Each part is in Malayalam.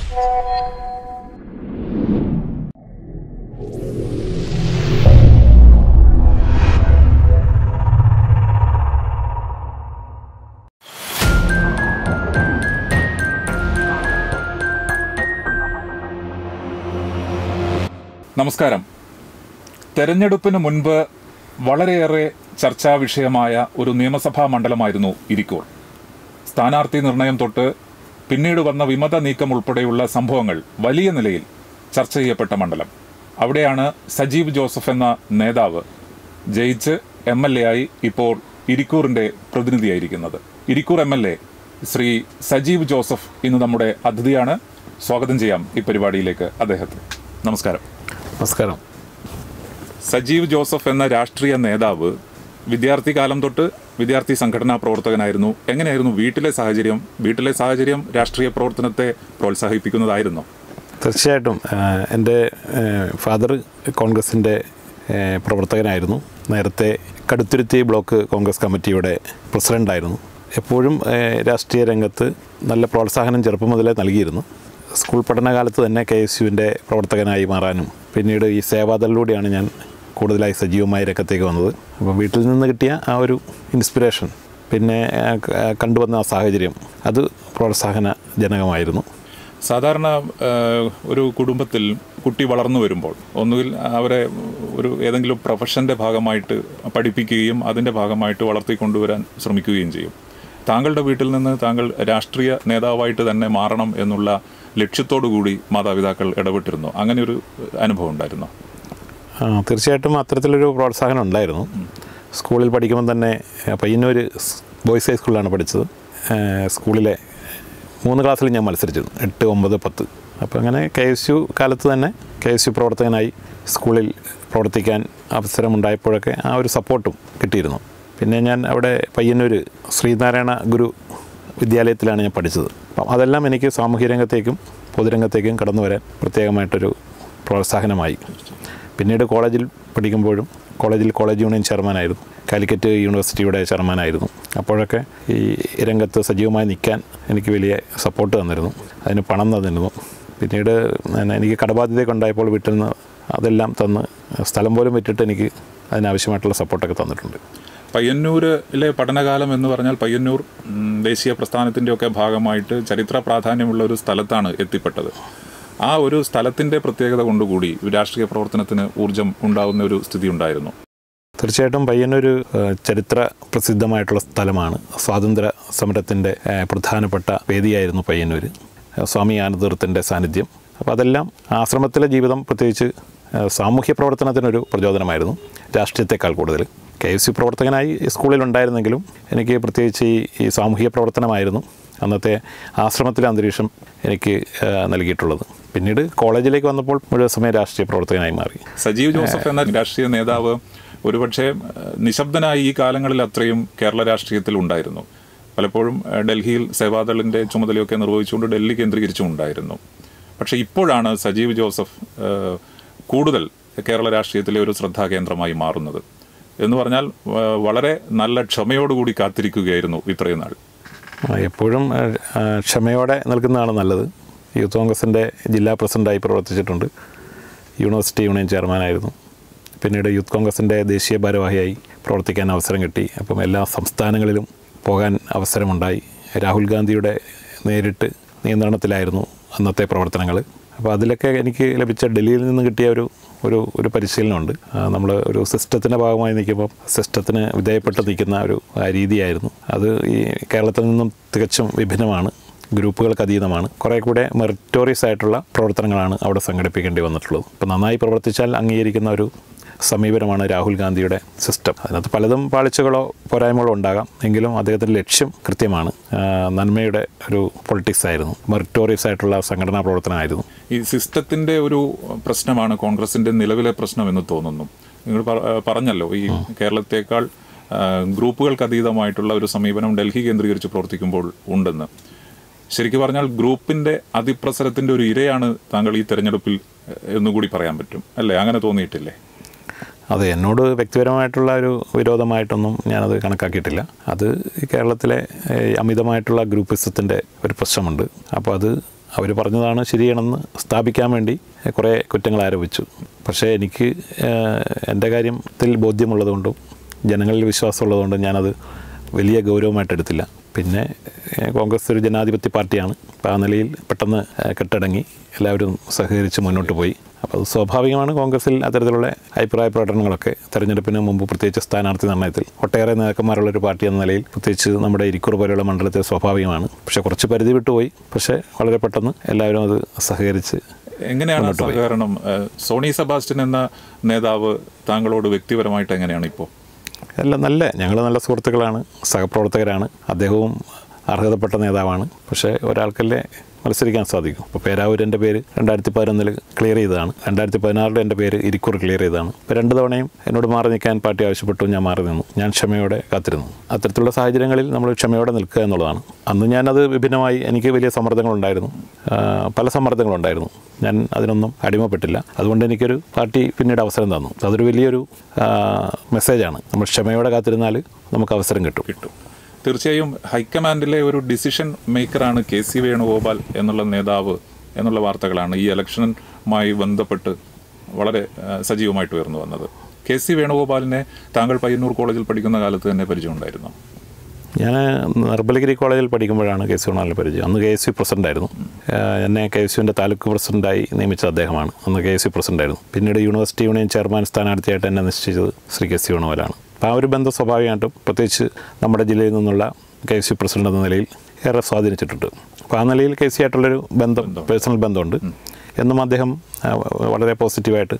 നമസ്കാരം. തെരഞ്ഞെടുപ്പിന് മുൻപ് വളരെയേറെ ചർച്ചാ വിഷയമായ ഒരു നിയമസഭാ മണ്ഡലമായിരുന്നു ഇരിക്കൂർ. സ്ഥാനാർത്ഥി നിർണയം തൊട്ട് പിന്നീട് വന്ന വിമത നീക്കം ഉൾപ്പെടെയുള്ള സംഭവങ്ങൾ വലിയ നിലയിൽ ചർച്ച ചെയ്യപ്പെട്ട മണ്ഡലം. അവിടെയാണ് സജീവ് ജോസഫ് എന്ന നേതാവ് ജയിച്ച് MLA ആയി ഇപ്പോൾ ഇരിക്കൂറിൻ്റെ പ്രതിനിധിയായിരിക്കുന്നത്. ഇരിക്കൂർ MLA ശ്രീ സജീവ് ജോസഫ് ഇന്ന് നമ്മുടെ അതിഥിയാണ്. സ്വാഗതം ചെയ്യാം ഈ പരിപാടിയിലേക്ക് അദ്ദേഹത്തെ. നമസ്കാരം. നമസ്കാരം. സജീവ് ജോസഫ് എന്ന രാഷ്ട്രീയ നേതാവ് വിദ്യാർത്ഥി കാലം തൊട്ട് വിദ്യാർത്ഥി സംഘടനാ പ്രവർത്തകനായിരുന്നു. എങ്ങനെയായിരുന്നു വീട്ടിലെ സാഹചര്യം രാഷ്ട്രീയ പ്രവർത്തനത്തെ പ്രോത്സാഹിപ്പിക്കുന്നതായിരുന്നോ? തീർച്ചയായിട്ടും എൻ്റെ ഫാദർ കോൺഗ്രസിൻ്റെ പ്രവർത്തകനായിരുന്നു. നേരത്തെ കടുത്തുരുത്തി ബ്ലോക്ക് കോൺഗ്രസ് കമ്മിറ്റിയുടെ പ്രസിഡൻ്റായിരുന്നു. എപ്പോഴും രാഷ്ട്രീയ രംഗത്ത് നല്ല പ്രോത്സാഹനം ചെറുപ്പം മുതലേ നൽകിയിരുന്നു. സ്കൂൾ പഠനകാലത്ത് തന്നെ KSUവിൻ്റെ പ്രവർത്തകനായി മാറാനും പിന്നീട് ഈ സേവാദളിലൂടെയാണ് ഞാൻ കൂടുതലായി സജീവമായ രംഗത്തേക്ക് വന്നത്. അപ്പോൾ വീട്ടിൽ നിന്ന് കിട്ടിയ ആ ഒരു ഇൻസ്പിറേഷൻ, പിന്നെ കണ്ടുവന്ന ആ സാഹചര്യം, അത് പ്രോത്സാഹനജനകമായിരുന്നു. സാധാരണ ഒരു കുടുംബത്തിൽ കുട്ടി വളർന്നു വരുമ്പോൾ ഒന്നുകിൽ അവരെ ഏതെങ്കിലും പ്രൊഫഷൻ്റെ ഭാഗമായിട്ട് പഠിപ്പിക്കുകയും അതിൻ്റെ ഭാഗമായിട്ട് വളർത്തിക്കൊണ്ടുവരാൻ ശ്രമിക്കുകയും ചെയ്യും. താങ്കളുടെ വീട്ടിൽ നിന്ന് താങ്കൾ രാഷ്ട്രീയ നേതാവായിട്ട് തന്നെ മാറണം എന്നുള്ള ലക്ഷ്യത്തോടു കൂടി മാതാപിതാക്കൾ ഇടപെട്ടിരുന്നു. അങ്ങനെ ഒരു അനുഭവം ഉണ്ടായിരുന്നോ? തീർച്ചയായിട്ടും അത്തരത്തിലൊരു പ്രോത്സാഹനം ഉണ്ടായിരുന്നു. സ്കൂളിൽ പഠിക്കുമ്പോൾ തന്നെ പയ്യന്നൂർ ബോയ്സ് ഹൈസ്കൂളിലാണ് പഠിച്ചത്. സ്കൂളിലെ 3 ക്ലാസ്സിൽ ഞാൻ മത്സരിച്ചിരുന്നു, 8, 9, 10. അപ്പോൾ അങ്ങനെ KSU കാലത്ത് തന്നെ KSU പ്രവർത്തകനായി സ്കൂളിൽ പ്രവർത്തിക്കാൻ അവസരമുണ്ടായപ്പോഴൊക്കെ ആ ഒരു സപ്പോർട്ടും കിട്ടിയിരുന്നു. പിന്നെ ഞാൻ അവിടെ പയ്യന്നൂർ ശ്രീനാരായണ ഗുരു വിദ്യാലയത്തിലാണ് ഞാൻ പഠിച്ചത്. അപ്പം അതെല്ലാം എനിക്ക് സാമൂഹ്യ രംഗത്തേക്കും പൊതുരംഗത്തേക്കും കടന്നു വരാൻ പ്രത്യേകമായിട്ടൊരു പ്രോത്സാഹനമായി. പിന്നീട് കോളേജിൽ പഠിക്കുമ്പോഴും കോളേജ് യൂണിയൻ ചെയർമാനായിരുന്നു, കാലിക്കറ്റ് യൂണിവേഴ്സിറ്റിയുടെ ചെയർമാനായിരുന്നു. അപ്പോഴൊക്കെ ഈ രംഗത്ത് സജീവമായി നിൽക്കാൻ എനിക്ക് വലിയ സപ്പോർട്ട് തന്നിരുന്നു, അതിന് പണം തന്നിരുന്നു. പിന്നീട് എനിക്ക് കടബാധ്യതയൊക്കെ ഉണ്ടായപ്പോൾ വീട്ടിൽ നിന്ന് അതെല്ലാം തന്ന് സ്ഥലം പോലും വിറ്റിട്ട് എനിക്ക് അതിനാവശ്യമായിട്ടുള്ള സപ്പോർട്ടൊക്കെ തന്നിട്ടുണ്ട്. പയ്യന്നൂരിലെ പഠനകാലം എന്ന് പറഞ്ഞാൽ പയ്യന്നൂർ ദേശീയ പ്രസ്ഥാനത്തിൻ്റെയൊക്കെ ഭാഗമായിട്ട് ചരിത്ര പ്രാധാന്യമുള്ള ഒരു സ്ഥലത്താണ് എത്തിപ്പെട്ടത്. ആ ഒരു സ്ഥലത്തിൻ്റെ പ്രത്യേകത കൊണ്ടുകൂടി രാഷ്ട്രീയ പ്രവർത്തനത്തിന് ഊർജം ഉണ്ടാകുന്ന ഒരു സ്ഥിതി ഉണ്ടായിരുന്നു. തീർച്ചയായിട്ടും പയ്യന്നൂർ ചരിത്ര പ്രസിദ്ധമായിട്ടുള്ള സ്ഥലമാണ്. സ്വാതന്ത്ര്യ സമരത്തിൻ്റെ പ്രധാനപ്പെട്ട വേദിയായിരുന്നു പയ്യന്നൂർ. സ്വാമി ആനന്ദതീർത്ഥൻ്റെ സാന്നിധ്യം. അപ്പോൾ അതെല്ലാം ആശ്രമത്തിലെ ജീവിതം പ്രത്യേകിച്ച് സാമൂഹ്യ പ്രവർത്തനത്തിനൊരു പ്രചോദനമായിരുന്നു രാഷ്ട്രീയത്തെക്കാൾ കൂടുതൽ. KSU പ്രവർത്തകനായി സ്കൂളിലുണ്ടായിരുന്നെങ്കിലും എനിക്ക് പ്രത്യേകിച്ച് ഈ സാമൂഹിക പ്രവർത്തനമായിരുന്നു അന്നത്തെ ആശ്രമത്തിലെ അന്തരീക്ഷം എനിക്ക് നൽകിയിട്ടുള്ളത്. പിന്നീട് കോളേജിലേക്ക് വന്നപ്പോൾ മുഴുവൻ സമയം രാഷ്ട്രീയ പ്രവർത്തകനായി മാറി. സജീവ് ജോസഫ് എന്ന രാഷ്ട്രീയ നേതാവ് ഒരുപക്ഷെ നിശബ്ദനായി ഈ കാലങ്ങളിൽ അത്രയും കേരള രാഷ്ട്രീയത്തിൽ ഉണ്ടായിരുന്നു. പലപ്പോഴും ഡൽഹിയിൽ സേവാദളിൻ്റെ ചുമതലയൊക്കെ നിർവഹിച്ചുകൊണ്ട് ഡൽഹി കേന്ദ്രീകരിച്ചും ഉണ്ടായിരുന്നു. പക്ഷേ ഇപ്പോഴാണ് സജീവ് ജോസഫ് കൂടുതൽ കേരള രാഷ്ട്രീയത്തിലെ ഒരു ശ്രദ്ധാകേന്ദ്രമായി മാറുന്നത്. എന്ന് പറഞ്ഞാൽ വളരെ നല്ല ക്ഷമയോടുകൂടി കാത്തിരിക്കുകയായിരുന്നു ഇത്രയും നാൾ. എപ്പോഴും ക്ഷമയോടെ നിൽക്കുന്നതാണ് നല്ലത്. യൂത്ത് കോൺഗ്രസിൻ്റെ ജില്ലാ പ്രസിഡൻ്റായി പ്രവർത്തിച്ചിട്ടുണ്ട്. യൂണിവേഴ്സിറ്റി യൂണിയൻ ചെയർമാനായിരുന്നു. പിന്നീട് യൂത്ത് കോൺഗ്രസിൻ്റെ ദേശീയ ഭാരവാഹിയായി പ്രവർത്തിക്കാൻ അവസരം കിട്ടി. അപ്പം എല്ലാ സംസ്ഥാനങ്ങളിലും പോകാൻ അവസരമുണ്ടായി. രാഹുൽ ഗാന്ധിയുടെ നേരിട്ട് നിയന്ത്രണത്തിലായിരുന്നു അന്നത്തെ പ്രവർത്തനങ്ങൾ. അപ്പോൾ അതിലൊക്കെ എനിക്ക് ലഭിച്ച ഡൽഹിയിൽ നിന്ന് കിട്ടിയ ഒരു പരിശീലനമുണ്ട്. നമ്മൾ ഒരു സിസ്റ്റത്തിൻ്റെ ഭാഗമായി നിൽക്കുമ്പോൾ സിസ്റ്റത്തിന് വിധേയപ്പെട്ട് നിൽക്കുന്ന ഒരു രീതിയായിരുന്നു അത്. ഈ കേരളത്തിൽ നിന്നും തികച്ചും വിഭിന്നമാണ്, ഗ്രൂപ്പുകൾക്ക് അതീതമാണ്. കുറേ കൂടെ മെറിറ്റോറിയസ് ആയിട്ടുള്ള പ്രവർത്തനങ്ങളാണ് അവിടെ സംഘടിപ്പിക്കേണ്ടി വന്നിട്ടുള്ളത്. അപ്പോൾ നന്നായി പ്രവർത്തിച്ചാൽ അംഗീകരിക്കുന്ന ഒരു സമീപനമാണ് രാഹുൽ ഗാന്ധിയുടെ സിസ്റ്റം. അതിനകത്ത് പലതും പാളിച്ചകളോ പോരായ്മകളോ ഉണ്ടാകാം, എങ്കിലും അദ്ദേഹത്തിൻ്റെ ലക്ഷ്യം കൃത്യമാണ്. നന്മയുടെ ഒരു പൊളിറ്റിക്സ് ആയിരുന്നു, മെറിറ്റോറിയസ് ആയിട്ടുള്ള സംഘടനാ പ്രവർത്തനമായിരുന്നു. ഈ സിസ്റ്റത്തിൻ്റെ ഒരു പ്രശ്നമാണ് കോൺഗ്രസിൻ്റെ നിലവിലെ പ്രശ്നമെന്ന് തോന്നുന്നു. നിങ്ങൾ പറഞ്ഞല്ലോ ഈ കേരളത്തേക്കാൾ ഗ്രൂപ്പുകൾക്ക് അതീതമായിട്ടുള്ള ഒരു സമീപനം ഡൽഹി കേന്ദ്രീകരിച്ച് പ്രവർത്തിക്കുമ്പോൾ ഉണ്ടെന്ന്. ശരിക്കും പറഞ്ഞാൽ ഗ്രൂപ്പിൻ്റെ അതിപ്രസരത്തിൻ്റെ ഒരു ഇരയാണ് താങ്കൾ ഈ തെരഞ്ഞെടുപ്പിൽ എന്നുകൂടി പറയാൻ പറ്റും അല്ലേ? അങ്ങനെ തോന്നിയിട്ടില്ലേ? അതെ, എന്നോട് വ്യക്തിപരമായിട്ടുള്ള ഒരു വിരോധമായിട്ടൊന്നും ഞാനത് കണക്കാക്കിയിട്ടില്ല. അത് കേരളത്തിലെ അമിതമായിട്ടുള്ള ഗ്രൂപ്പിസത്തിൻ്റെ ഒരു പ്രശ്നമുണ്ട്. അപ്പോൾ അത് അവർ പറഞ്ഞതാണ് ശരിയാണെന്ന് സ്ഥാപിക്കാൻ വേണ്ടി കുറേ കുറ്റങ്ങൾ ആരോപിച്ചു. പക്ഷേ എനിക്ക് എൻ്റെ കാര്യത്തിൽ ബോധ്യമുള്ളതുകൊണ്ടും ജനങ്ങളിൽ വിശ്വാസമുള്ളതുകൊണ്ടും ഞാനത് വലിയ ഗൗരവമായിട്ടെടുത്തില്ല. പിന്നെ കോൺഗ്രസ് ഒരു ജനാധിപത്യ പാർട്ടിയാണ്. അപ്പോൾ ആ നിലയിൽ പെട്ടെന്ന് കെട്ടടങ്ങി എല്ലാവരും സഹകരിച്ച് മുന്നോട്ട് പോയി. അപ്പോൾ അത് സ്വാഭാവികമാണ്. കോൺഗ്രസിൽ അത്തരത്തിലുള്ള അഭിപ്രായ പ്രകടനങ്ങളൊക്കെ തെരഞ്ഞെടുപ്പിന് മുമ്പ് പ്രത്യേകിച്ച് സ്ഥാനാർത്ഥി നിർണ്ണയത്തിൽ ഒട്ടേറെ നേതാക്കന്മാരുള്ളൊരു പാർട്ടി എന്ന നിലയിൽ പ്രത്യേകിച്ച് നമ്മുടെ ഇരിക്കൂർ പോലെയുള്ള മണ്ഡലത്തിൽ സ്വാഭാവികമാണ്. പക്ഷേ കുറച്ച് പരിധി വിട്ടുപോയി. പക്ഷേ വളരെ പെട്ടെന്ന് എല്ലാവരും അത് സഹകരിച്ച്. എങ്ങനെയാണ് സഹകരണം? സോണി സെബാസ്റ്റ്യൻ എന്ന നേതാവ് താങ്കളോട് വ്യക്തിപരമായിട്ട് എങ്ങനെയാണ് ഇപ്പോൾ? ഞങ്ങൾ നല്ല സുഹൃത്തുക്കളാണ്, സഹപ്രവർത്തകരാണ്. അദ്ദേഹവും അർഹതപ്പെട്ട നേതാവാണ്. പക്ഷേ ഒരാൾക്കല്ലേ മത്സരിക്കാൻ സാധിക്കും. ഇപ്പോൾ പേരാവൂർ എൻ്റെ പേര് 2011 ക്ലിയർ ചെയ്തതാണ്. 2016 എൻ്റെ പേര് ഇരിക്കൂർ ക്ലിയർ ചെയ്തതാണ്. ഇപ്പോൾ 2 തവണയും എന്നോട് മാറി നിൽക്കാൻ പാർട്ടി ആവശ്യപ്പെട്ടു. ഞാൻ മാറി നിന്നു. ഞാൻ ക്ഷമയോടെ കാത്തിരുന്നു. അത്തരത്തിലുള്ള സാഹചര്യങ്ങളിൽ നമ്മൾ ക്ഷമയോടെ നിൽക്കുക എന്നുള്ളതാണ്. അന്ന് ഞാനത് വിഭിന്നമായി എനിക്ക് വലിയ സമ്മർദ്ദങ്ങളുണ്ടായിരുന്നു, പല സമ്മർദ്ദങ്ങളുണ്ടായിരുന്നു. ഞാൻ അതിനൊന്നും അടിമപ്പെട്ടില്ല. അതുകൊണ്ട് എനിക്കൊരു പാർട്ടി പിന്നീട് അവസരം തന്നു. അതൊരു വലിയൊരു മെസ്സേജാണ്. നമ്മൾ ക്ഷമയോടെ കാത്തിരുന്നാൽ നമുക്ക് അവസരം കിട്ടും. തീർച്ചയായും ഹൈക്കമാൻഡിലെ ഒരു ഡിസിഷൻ മേക്കറാണ് KC വേണുഗോപാൽ എന്നുള്ള നേതാവ് എന്നുള്ള വാർത്തകളാണ് ഈ ഇലക്ഷനുമായി ബന്ധപ്പെട്ട് വളരെ സജീവമായിട്ട് ഉയർന്നു വന്നത്. KC വേണുഗോപാലിനെ താങ്കൾ പയ്യന്നൂർ കോളേജിൽ പഠിക്കുന്ന കാലത്ത് തന്നെ പരിചയമുണ്ടായിരുന്നു? ഞാൻ നിർമ്മലഗിരി കോളേജിൽ പഠിക്കുമ്പോഴാണ് KC വേണുഗോപാലിനെ പരിചയം. അന്ന് KSC പ്രസിഡൻ്റായിരുന്നു. എന്നെ KSCൻ്റെ താലൂക്ക് പ്രസിഡൻ്റായി നിയമിച്ച അദ്ദേഹമാണ്. അന്ന് KSC പ്രസിഡൻ്റായിരുന്നു. പിന്നീട് യൂണിവേഴ്സിറ്റി യൂണിയൻ ചെയർമാൻ സ്ഥാനാർത്ഥിയായിട്ട് എന്നെ നിശ്ചയിച്ചത് ശ്രീ KC വേണുഗോപാലാണ്. അപ്പോൾ ആ ഒരു ബന്ധം സ്വാഭാവികമായിട്ടും പ്രത്യേകിച്ച് നമ്മുടെ ജില്ലയിൽ നിന്നുള്ള KSC പ്രസിഡന്റ് എന്ന നിലയിൽ ഏറെ സ്വാധീനിച്ചിട്ടുണ്ട്. അപ്പോൾ ആ നിലയിൽ KC ആയിട്ടുള്ളൊരു ബന്ധം, പേഴ്സണൽ ബന്ധമുണ്ട്. എന്നും അദ്ദേഹം വളരെ പോസിറ്റീവായിട്ട്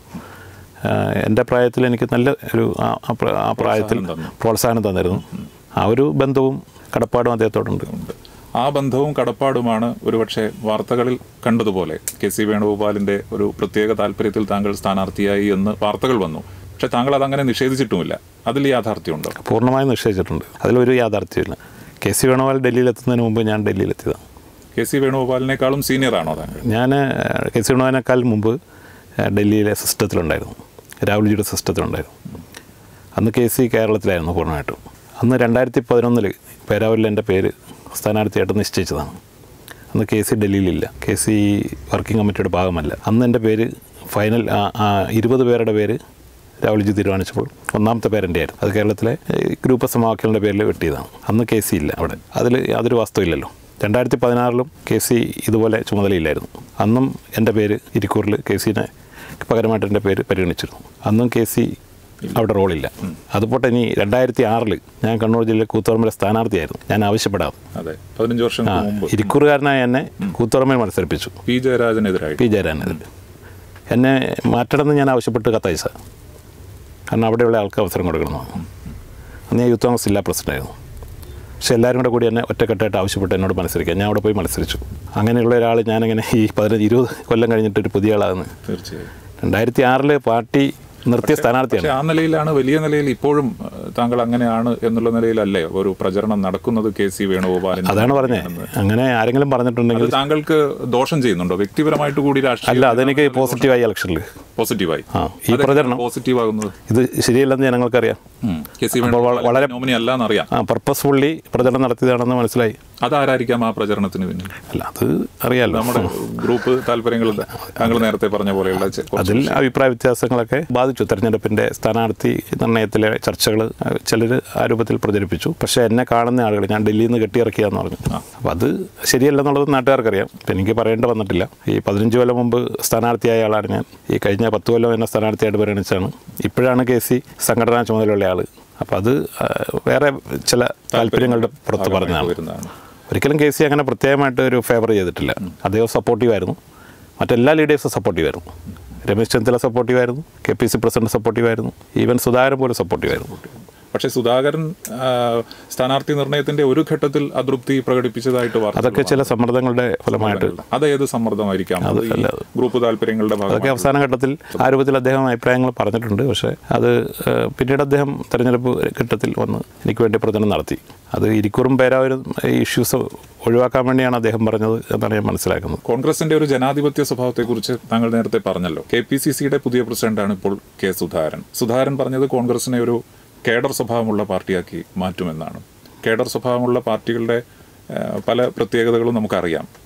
എൻ്റെ പ്രായത്തിൽ എനിക്ക് നല്ല ഒരു ആ പ്രായത്തിൽ പ്രോത്സാഹനം തന്നിരുന്നു. ആ ഒരു ബന്ധവും കടപ്പാടും അദ്ദേഹത്തോടുണ്ട്. ആ ബന്ധവും കടപ്പാടുമാണ് ഒരുപക്ഷെ വാർത്തകളിൽ കണ്ടതുപോലെ KC വേണുഗോപാലിൻ്റെ ഒരു പ്രത്യേക താല്പര്യത്തിൽ താങ്കൾ സ്ഥാനാർത്ഥിയായി എന്ന് വാർത്തകൾ വന്നു. പക്ഷേ താങ്കൾ അതങ്ങനെ നിഷേധിച്ചിട്ടുമില്ല. അതിൽ യാഥാർത്ഥ്യമുണ്ടോ? പൂർണ്ണമായും നിഷേധിച്ചിട്ടുണ്ട്. അതിലൊരു യാഥാർത്ഥ്യമില്ല. KC വേണുഗോപാൽ ഡൽഹിയിലെത്തുന്നതിന് മുമ്പ് ഞാൻ ഡൽഹിയിലെത്തിയതാണ്. KC വേണുഗോപാലിനേക്കാളും സീനിയറാണോ താങ്കൾ? ഞാൻ KC വേണുഗോപാലിനേക്കാൾ മുമ്പ് ഡൽഹിയിലെ സിസ്റ്റത്തിലുണ്ടായിരുന്നു, രാഹുൽജിയുടെ സിസ്റ്റത്തിലുണ്ടായിരുന്നു. അന്ന് KC കേരളത്തിലായിരുന്നു പൂർണ്ണമായിട്ടും. അന്ന് 2011 പേരാവൂരിൽ എൻ്റെ പേര് സ്ഥാനാർത്ഥിയായിട്ട് നിശ്ചയിച്ചതാണ്. അന്ന് KC ഡൽഹിയിലില്ല. KC വർക്കിംഗ് കമ്മിറ്റിയുടെ ഭാഗമല്ല. അന്ന് എൻ്റെ പേര് ഫൈനൽ 20 പേരുടെ പേര് രാഹുൽജി തീരുമാനിച്ചപ്പോൾ ഒന്നാമത്തെ പേരെൻ്റെ ആയിരുന്നു. അത് കേരളത്തിലെ ഗ്രൂപ്പ് സമവാക്യങ്ങളുടെ പേരിൽ വെട്ടിയതാണ്. അന്ന് KC ഇല്ല അവിടെ. അതിൽ യാതൊരു വാസ്തവമില്ലല്ലോ. 2016 KC ഇതുപോലെ ചുമതലയില്ലായിരുന്നു. അന്നും എൻ്റെ പേര് ഇരിക്കൂറിൽ KCനെ പകരമായിട്ട് എൻ്റെ പേര് പരിഗണിച്ചിരുന്നു. അന്നും KC അവിടെ റോളില്ല. അതുപോട്ടെ ഇനി 2006 ഞാൻ കണ്ണൂർ ജില്ലയിൽ കൂത്തുപറമ്പിലെ സ്ഥാനാർത്ഥിയായിരുന്നു. ഞാൻ ആവശ്യപ്പെടാതെ 15 വർഷം മുമ്പ് ഇരിക്കൂറുകാരനായ എന്നെ കൂത്തുപറമ്പിൽ മത്സരിപ്പിച്ചു. പി ജയരാജനെതിരെ എന്നെ മാറ്റണമെന്ന് ഞാൻ ആവശ്യപ്പെട്ട് കത്തയച്ച. കാരണം അവിടെയുള്ള ആൾക്ക് അവസരം കൊടുക്കണമെന്ന്. അന്ന് ഞാൻ യൂത്ത് കോൺഗ്രസ് ജില്ലാ പ്രസിഡൻ്റായിരുന്നു. പക്ഷേ എല്ലാവരും കൂടി എന്നെ ഒറ്റക്കെട്ടായിട്ട് ആവശ്യപ്പെട്ട് എന്നോട് മത്സരിക്കുക. ഞാൻ അവിടെ പോയി മത്സരിച്ചു. അങ്ങനെയുള്ള ഒരാൾ ഞാനിങ്ങനെ ഈ 15-20 കൊല്ലം കഴിഞ്ഞിട്ട് ഒരു പുതിയ ആളാകുന്നു. തീർച്ചയായും 2006 പാർട്ടി നിർത്തിയ സ്ഥാനാർത്ഥിയാണ്. ആ നിലയിലാണ്, വലിയ നിലയിൽ ഇപ്പോഴും താങ്കൾ അങ്ങനെയാണ് എന്നുള്ള നിലയിലല്ലേ ഒരു പ്രചരണം നടക്കുന്നത് KC വേണുഗോപാൽ? അതാണ് പറഞ്ഞത്. അങ്ങനെ ആരെങ്കിലും പറഞ്ഞിട്ടുണ്ടെങ്കിൽ താങ്കൾക്ക് ദോഷം ചെയ്യുന്നുണ്ടോ വ്യക്തിപരമായിട്ട് കൂടി? അല്ല, അതെനിക്ക് പോസിറ്റീവായി. ഇലക്ഷനിൽ പോസിറ്റീവായി ഈ പ്രചരണം പോസിറ്റീവ് ആകുന്നത് ഇത് ശരിയല്ലെന്ന് ജനങ്ങൾക്കറിയാം. വളരെ നോമിനിയല്ലാന്നറിയാം. പർപ്പസ്ഫുള്ളി പ്രചരണം നടത്തിയതാണെന്ന് മനസ്സിലായി. അതാരായിരിക്കാം ആ പ്രചരണത്തിന് പിന്നിൽ? അല്ല, അത് അറിയാലോ. നമ്മുടെ ഗ്രൂപ്പ് താല്പര്യങ്ങൾ താങ്കൾ നേരത്തെ പറഞ്ഞ പോലെയുള്ള അതിൽ അഭിപ്രായ വ്യത്യാസങ്ങളൊക്കെ ബാധിച്ചു. തെരഞ്ഞെടുപ്പിൻ്റെ സ്ഥാനാർത്ഥി നിർണ്ണയത്തിലെ ചർച്ചകൾ ചിലർ ആ രൂപത്തിൽ പ്രചരിപ്പിച്ചു. പക്ഷേ എന്നെ കാണുന്ന ആളുകൾ ഞാൻ ഡൽഹിയിൽ നിന്ന് കെട്ടിയിറക്കിയാന്ന് പറഞ്ഞു. അപ്പോൾ അത് ശരിയല്ലെന്നുള്ളത് നാട്ടുകാർക്കറിയാം. അപ്പം എനിക്ക് പറയേണ്ടി വന്നിട്ടില്ല. ഈ 15 കൊല്ലം മുമ്പ് സ്ഥാനാർത്ഥിയായ ആളാണ് ഞാൻ. ഈ കഴിഞ്ഞ 10 കൊല്ലം എന്നെ സ്ഥാനാർത്ഥിയായിട്ട് പരിഗണിച്ചാണ്. ഇപ്പോഴാണ് KC സംഘടനാ ചുമതലയുള്ള ആൾ. അപ്പോൾ അത് വേറെ ചില താല്പര്യങ്ങളുടെ പുറത്ത് പറഞ്ഞതാണ്. ഒരിക്കലും KC അങ്ങനെ പ്രത്യേകമായിട്ട് ഒരു ഫേവർ ചെയ്തിട്ടില്ല. അദ്ദേഹം സപ്പോർട്ടീവായിരുന്നു. മറ്റെല്ലാ ലീഡേഴ്സും സപ്പോർട്ടീവായിരുന്നു. രമേശ് ചെന്നിത്തല സപ്പോർട്ടീവായിരുന്നു. KPC പ്രസിഡന്റ് സപ്പോർട്ടീവായിരുന്നു. ഈവൻ സുധാകരൻ പോലും സപ്പോർട്ടീവായിരുന്നു. പക്ഷേ സുധാകരൻ സ്ഥാനാർത്ഥി നിർണയത്തിന്റെ ഒരു ഘട്ടത്തിൽ അതൃപ്തി പ്രകടിപ്പിച്ചതായിട്ട് അതൊക്കെ ചില സമ്മർദ്ദങ്ങളുടെ ഫലമായിട്ട്. അതേത് സമ്മർദ്ദമായിരിക്കാം? ഗ്രൂപ്പ് താല്പര്യങ്ങളുടെ ഭാഗം. അതൊക്കെ അവസാന ഘട്ടത്തിൽ ആ രൂപത്തിൽ അദ്ദേഹം അഭിപ്രായങ്ങൾ പറഞ്ഞിട്ടുണ്ട്. പക്ഷേ അത് പിന്നീട് അദ്ദേഹം തെരഞ്ഞെടുപ്പ് ഘട്ടത്തിൽ വന്ന് എനിക്ക് വേണ്ടി പ്രചരണം നടത്തി. അത് ഇരിക്കൂറും പേരാവൂരും ഇഷ്യൂസ് ഒഴിവാക്കാൻ വേണ്ടിയാണ് അദ്ദേഹം പറഞ്ഞത് എന്നാണ് ഞാൻ മനസ്സിലാക്കുന്നത്. കോൺഗ്രസിന്റെ ഒരു ജനാധിപത്യ സ്വഭാവത്തെക്കുറിച്ച് താങ്കൾ നേരത്തെ പറഞ്ഞല്ലോ. KPCCയുടെ പുതിയ പ്രസിഡന്റാണ് ഇപ്പോൾ സുധാകരൻ. സുധാകരൻ പറഞ്ഞത് കോൺഗ്രസിനെ ഒരു കേഡർ സ്വഭാവമുള്ള പാർട്ടിയാക്കി മാറ്റുമെന്നാണ്. കേഡർ സ്വഭാവമുള്ള പാർട്ടികളുടെ പല പ്രത്യേകതകളും നമുക്കറിയാം.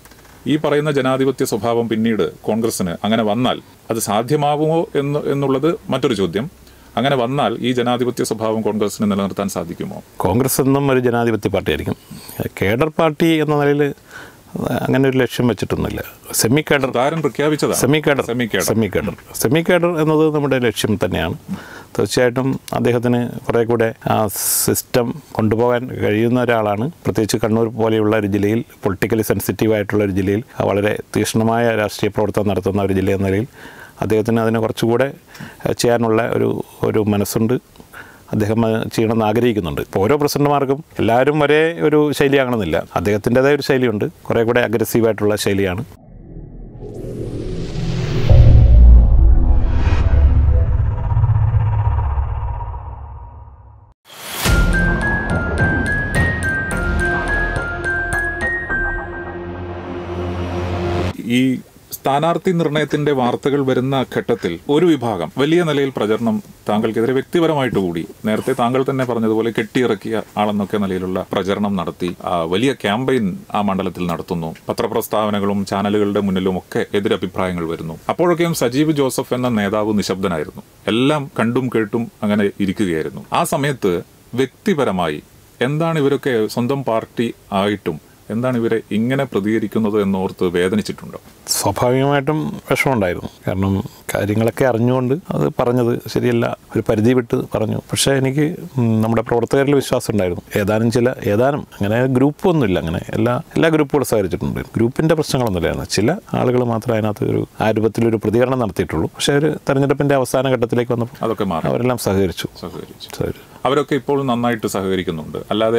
ഈ പറയുന്ന ജനാധിപത്യ സ്വഭാവം പിന്നീട് കോൺഗ്രസിന് അങ്ങനെ വന്നാൽ അത് സാധ്യമാകുമോ എന്നുള്ളത് മറ്റൊരു ചോദ്യം. അങ്ങനെ വന്നാൽ ഈ ജനാധിപത്യ സ്വഭാവം കോൺഗ്രസിന് നിലനിർത്താൻ സാധിക്കുമോ? കോൺഗ്രസ് എന്നും ഒരു ജനാധിപത്യ പാർട്ടിയായിരിക്കും. കേഡർ പാർട്ടി എന്ന നിലയിൽ അങ്ങനെ ഒരു ലക്ഷ്യം വെച്ചിട്ടൊന്നുമില്ല. സെമി കേഡർ പ്രഖ്യാപിച്ചതാണ്. സെമി കേഡർ എന്നത് നമ്മുടെ ലക്ഷ്യം തന്നെയാണ്. തീർച്ചയായിട്ടും അദ്ദേഹത്തിന് കുറേ കൂടെ ആ സിസ്റ്റം കൊണ്ടുപോകാൻ കഴിയുന്ന ഒരാളാണ്. പ്രത്യേകിച്ച് കണ്ണൂർ പോലെയുള്ള ഒരു ജില്ലയിൽ, പൊളിറ്റിക്കലി സെൻസിറ്റീവായിട്ടുള്ള ഒരു ജില്ലയിൽ, വളരെ തീക്ഷ്ണമായ രാഷ്ട്രീയ പ്രവർത്തനം നടത്തുന്ന ഒരു ജില്ല എന്ന നിലയിൽ അദ്ദേഹത്തിന് അതിനെ കുറച്ചുകൂടെ ചെയ്യാനുള്ള ഒരു മനസ്സുണ്ട്. അദ്ദേഹം ചെയ്യണമെന്ന് ആഗ്രഹിക്കുന്നുണ്ട്. ഇപ്പോൾ ഓരോ പ്രസിഡന്റുമാർക്കും എല്ലാവരും ഒരേ ഒരു ശൈലിയാകണമെന്നില്ല. അദ്ദേഹത്തിൻ്റെതായ ഒരു ശൈലിയുണ്ട്, കുറേ കൂടെ അഗ്രസീവായിട്ടുള്ള ശൈലിയാണ്. ഈ സ്ഥാനാർത്ഥി നിർണയത്തിന്റെ വാർത്തകൾ വരുന്ന ഘട്ടത്തിൽ ഒരു വിഭാഗം വലിയ നിലയിൽ പ്രചരണം താങ്കൾക്കെതിരെ വ്യക്തിപരമായിട്ട് കൂടി, നേരത്തെ താങ്കൾ തന്നെ പറഞ്ഞതുപോലെ കെട്ടിയിറക്കിയ ആളെന്നൊക്കെ നിലയിലുള്ള പ്രചരണം നടത്തി വലിയ ക്യാമ്പയിൻ ആ മണ്ഡലത്തിൽ നടത്തുന്നു. പത്രപ്രസ്താവനകളും ചാനലുകളുടെ മുന്നിലും ഒക്കെ എതിരഭിപ്രായങ്ങൾ വരുന്നു. അപ്പോഴൊക്കെയും സജീവ് ജോസഫ് എന്ന നേതാവ് നിശബ്ദനായിരുന്നു. എല്ലാം കണ്ടും കേട്ടും അങ്ങനെ ഇരിക്കുകയായിരുന്നു. ആ സമയത്ത് വ്യക്തിപരമായി എന്താണ് ഇവരൊക്കെ സ്വന്തം പാർട്ടി ആയിട്ടും എന്താണ് ഇവരെ ഇങ്ങനെ പ്രതികരിക്കുന്നത് എന്നോർത്ത് വേദനിച്ചിട്ടുണ്ടോ? സ്വാഭാവികമായിട്ടും വിഷമമുണ്ടായിരുന്നു. കാരണം കാര്യങ്ങളൊക്കെ അറിഞ്ഞുകൊണ്ട് അത് പറഞ്ഞത് ശരിയല്ല, ഒരു പരിധി വിട്ട് പറഞ്ഞു. പക്ഷേ എനിക്ക് നമ്മുടെ പ്രവർത്തകരിൽ വിശ്വാസം ഉണ്ടായിരുന്നു. ഏതാനും അങ്ങനെ ഗ്രൂപ്പൊന്നുമില്ല, അങ്ങനെ എല്ലാ ഗ്രൂപ്പുകളും സഹകരിച്ചിട്ടുണ്ട്. ഗ്രൂപ്പിൻ്റെ പ്രശ്നങ്ങളൊന്നുമില്ലായിരുന്നു. ചില ആളുകൾ മാത്രമേ അതിനകത്ത് ആ രൂപത്തിലൊരു പ്രതികരണം നടത്തിയിട്ടുള്ളൂ. പക്ഷേ ഒരു തെരഞ്ഞെടുപ്പിൻ്റെ അവസാന ഘട്ടത്തിലേക്ക് വന്നപ്പോൾ അതൊക്കെ മാറി അവരെല്ലാം സഹകരിച്ചു. അവരൊക്കെ ഇപ്പോൾ നന്നായിട്ട് സഹകരിക്കുന്നുണ്ട്. അല്ലാതെ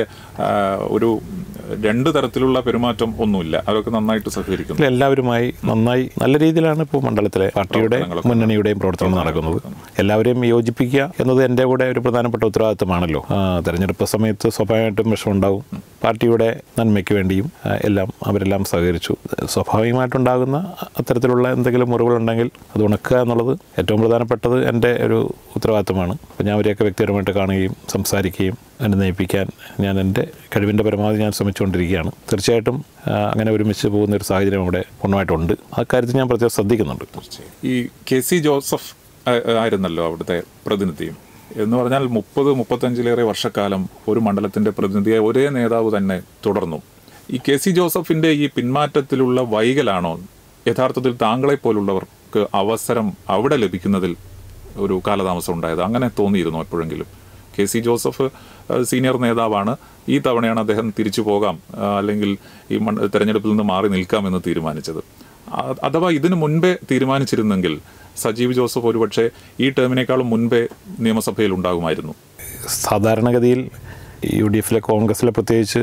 ഒരു രണ്ട് തരത്തിലുള്ള പെരുമാറ്റം ഒന്നുമില്ല. അവരൊക്കെ നന്നായിട്ട് സഹകരിക്കുന്നു. എല്ലാവരുമായി നന്നായി നല്ല രീതിയിലാണ് ഇപ്പോൾ മണ്ഡലത്തിലെ പാർട്ടിയുടെ മുന്നണിയുടെയും പ്രവർത്തനം നടക്കുന്നത്. എല്ലാവരെയും യോജിപ്പിക്കുക എന്നത് എൻ്റെ കൂടെ ഒരു പ്രധാനപ്പെട്ട ഉത്തരവാദിത്തമാണല്ലോ. തെരഞ്ഞെടുപ്പ് സമയത്ത് സ്വാഭാവികമായിട്ടും വിഷമമുണ്ടാവും. പാർട്ടിയുടെ നന്മയ്ക്ക് വേണ്ടിയും അവരെല്ലാം സഹകരിച്ചു. സ്വാഭാവികമായിട്ടുണ്ടാകുന്ന അത്തരത്തിലുള്ള എന്തെങ്കിലും മുറിവുകളുണ്ടെങ്കിൽ അത് ഉണക്കുക എന്നുള്ളത് ഏറ്റവും പ്രധാനപ്പെട്ടത് എൻ്റെ ഒരു ഉത്തരവാദിത്തമാണ്. അപ്പോൾ ഞാൻ അവരെയൊക്കെ വ്യക്തിപരമായിട്ട് കാണുകയും സംസാരിക്കുകയും അനുനയിപ്പിക്കാൻ ഞാൻ എൻ്റെ കഴിവിൻ്റെ പരമാവധി ഞാൻ ശ്രമിച്ചുകൊണ്ടിരിക്കുകയാണ്. തീർച്ചയായിട്ടും അങ്ങനെ ഒരുമിച്ച് പോകുന്ന ഒരു സാഹചര്യം അവിടെ പൂർണ്ണമായിട്ടുണ്ട്. ആ കാര്യത്തിൽ ഞാൻ പ്രത്യേകം ശ്രദ്ധിക്കുന്നുണ്ട്. ഈ KC ജോസഫ് ആയിരുന്നല്ലോ അവിടുത്തെ പ്രതിനിധിയും എന്ന് പറഞ്ഞാൽ 30-35 വർഷക്കാലം ഒരു മണ്ഡലത്തിൻ്റെ പ്രതിനിധിയായ ഒരേ നേതാവ് തന്നെ തുടർന്നു. ഈ KC ജോസഫിൻ്റെ ഈ പിന്മാറ്റത്തിലുള്ള വൈകലാണോ യഥാർത്ഥത്തിൽ താങ്കളെപ്പോലുള്ളവർക്ക് അവസരം അവിടെ ലഭിക്കുന്നതിൽ ഒരു കാലതാമസം ഉണ്ടായത്? അങ്ങനെ തോന്നിയിരുന്നു എപ്പോഴെങ്കിലും? KC ജോസഫ് സീനിയർ നേതാവാണ്. ഈ തവണയാണ് അദ്ദേഹം തിരിച്ചു പോകാം അല്ലെങ്കിൽ ഈ തെരഞ്ഞെടുപ്പിൽ നിന്ന് മാറി നിൽക്കാമെന്ന് തീരുമാനിച്ചത്. അഥവാ ഇതിനു മുൻപേ തീരുമാനിച്ചിരുന്നെങ്കിൽ സജീവ് ജോസഫ് ഒരുപക്ഷെ ഈ ടേമിനേക്കാളും മുൻപേ നിയമസഭയിൽ ഉണ്ടാകുമായിരുന്നു. സാധാരണഗതിയിൽ UDFിലെ കോൺഗ്രസിലെ പ്രത്യേകിച്ച്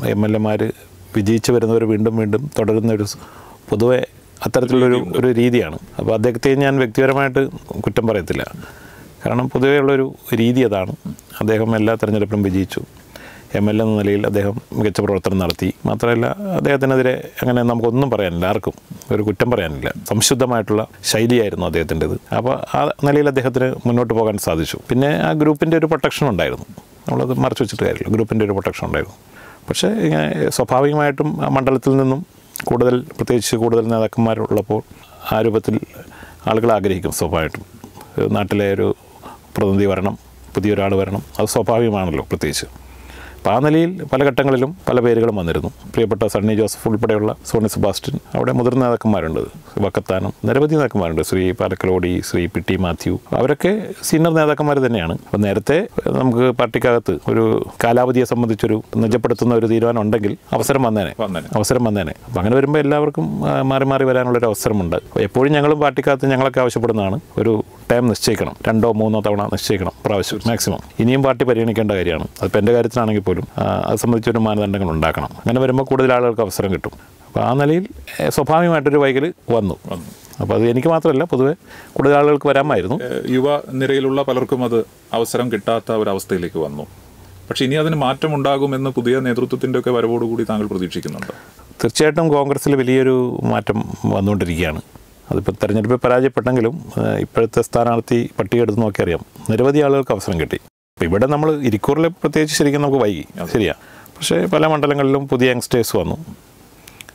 MLA വിജയിച്ചു വരുന്നവർ വീണ്ടും വീണ്ടും തുടരുന്നൊരു പൊതുവെ അത്തരത്തിലുള്ളൊരു രീതിയാണ്. അപ്പോൾ അദ്ദേഹത്തെ ഞാൻ വ്യക്തിപരമായിട്ട് കുറ്റം പറയത്തില്ല. കാരണം പൊതുവേ ഉള്ളൊരു രീതി അതാണ്. അദ്ദേഹം എല്ലാ തെരഞ്ഞെടുപ്പിലും വിജയിച്ചു. MLA എന്ന നിലയിൽ അദ്ദേഹം മികച്ച പ്രവർത്തനം നടത്തി. മാത്രമല്ല അദ്ദേഹത്തിനെതിരെ അങ്ങനെ നമുക്കൊന്നും പറയാനില്ല, ആർക്കും ഒരു കുറ്റം പറയാനില്ല. സംശുദ്ധമായിട്ടുള്ള ശൈലിയായിരുന്നു അദ്ദേഹത്തിൻ്റെത്. അപ്പോൾ ആ നിലയിൽ അദ്ദേഹത്തിന് മുന്നോട്ട് പോകാൻ സാധിച്ചു. പിന്നെ ആ ഗ്രൂപ്പിൻ്റെ ഒരു പ്രൊട്ടക്ഷൻ ഉണ്ടായിരുന്നു. നമ്മളത് മറച്ചു വെച്ചിട്ട് കാര്യമില്ല. ഗ്രൂപ്പിൻ്റെ ഒരു പ്രൊട്ടക്ഷൻ ഉണ്ടായിരുന്നു. പക്ഷേ ഇങ്ങനെ സ്വാഭാവികമായിട്ടും ആ മണ്ഡലത്തിൽ നിന്നും പ്രത്യേകിച്ച് കൂടുതൽ നേതാക്കന്മാരുള്ളപ്പോൾ ആ രൂപത്തിൽ ആളുകൾ ആഗ്രഹിക്കും. സ്വാഭാവികമായിട്ടും നാട്ടിലെ ഒരു പ്രതിനിധി വരണം, പുതിയൊരാൾ വരണം, അത് സ്വാഭാവികമാണല്ലോ. പ്രത്യേകിച്ച് അപ്പോൾ ആ നിലയിൽ പല ഘട്ടങ്ങളിലും പല പേരുകളും വന്നിരുന്നു. പ്രിയപ്പെട്ട സണ്ണി ജോസഫ് ഉൾപ്പെടെയുള്ള സോണി സെബാസ്റ്റ്യൻ, അവിടെ മുതിർന്ന നേതാക്കന്മാരുണ്ട്, വക്കത്താനം, നിരവധി നേതാക്കന്മാരുണ്ട്, ശ്രീ പാലക്കലോടി, ശ്രീ PT മാത്യു, അവരൊക്കെ സീനിയർ നേതാക്കന്മാർ തന്നെയാണ്. അപ്പോൾ നേരത്തെ നമുക്ക് പാർട്ടിക്കകത്ത് ഒരു കാലാവധിയെ സംബന്ധിച്ചൊരു നിജപ്പെടുത്തുന്ന ഒരു തീരുമാനം ഉണ്ടെങ്കിൽ അവസരം വന്നേനെ. അപ്പോൾ അങ്ങനെ വരുമ്പോൾ എല്ലാവർക്കും മാറി മാറി വരാനുള്ളൊരു അവസരമുണ്ട്. എപ്പോഴും ഞങ്ങളും പാർട്ടിക്കകത്ത് ഞങ്ങളൊക്കെ ആവശ്യപ്പെടുന്നതാണ് ഒരു ടൈം നിശ്ചയിക്കണം, 2-3 തവണ നിശ്ചയിക്കണം പ്രാവശ്യം മാക്സിമം. ഇനിയും പാർട്ടി പരിഗണിക്കേണ്ട കാര്യമാണ്. അതിപ്പോൾ എൻ്റെ കാര്യത്തിലാണെങ്കിൽ പോലും അത് സംബന്ധിച്ചൊരു മാനദണ്ഡങ്ങൾ ഉണ്ടാക്കണം. അങ്ങനെ വരുമ്പോൾ കൂടുതൽ ആളുകൾക്ക് അവസരം കിട്ടും. അപ്പോൾ ആ നിലയിൽ സ്വാഭാവികമായിട്ടൊരു വൈകൽ വന്നു. അപ്പോൾ അത് എനിക്ക് മാത്രമല്ല, പൊതുവെ കൂടുതൽ ആളുകൾക്ക് വരാമായിരുന്നു. യുവ നിരയിലുള്ള പലർക്കും അത് അവസരം കിട്ടാത്ത ഒരവസ്ഥയിലേക്ക് വന്നു. പക്ഷേ ഇനി അതിന് മാറ്റമുണ്ടാകുമെന്ന് പുതിയ നേതൃത്വത്തിൻ്റെ ഒക്കെ വരവോടുകൂടി താങ്കൾ പ്രതീക്ഷിക്കുന്നുണ്ട്? തീർച്ചയായിട്ടും കോൺഗ്രസ്സിൽ വലിയൊരു മാറ്റം വന്നുകൊണ്ടിരിക്കുകയാണ്. അതിപ്പോൾ തെരഞ്ഞെടുപ്പിൽ പരാജയപ്പെട്ടെങ്കിലും ഇപ്പോഴത്തെ സ്ഥാനാർത്ഥി പട്ടിക എടുത്ത് നോക്കി അറിയാം, നിരവധി ആളുകൾക്ക് അവസരം കിട്ടി. അപ്പോൾ ഇവിടെ നമ്മൾ ഇരിക്കൂറിൽ പ്രത്യേകിച്ച് ശരിക്കും നമുക്ക് വൈകി, ശരിയാണ്. പക്ഷേ പല മണ്ഡലങ്ങളിലും പുതിയ യങ്സ്റ്റേഴ്സ് വന്നു.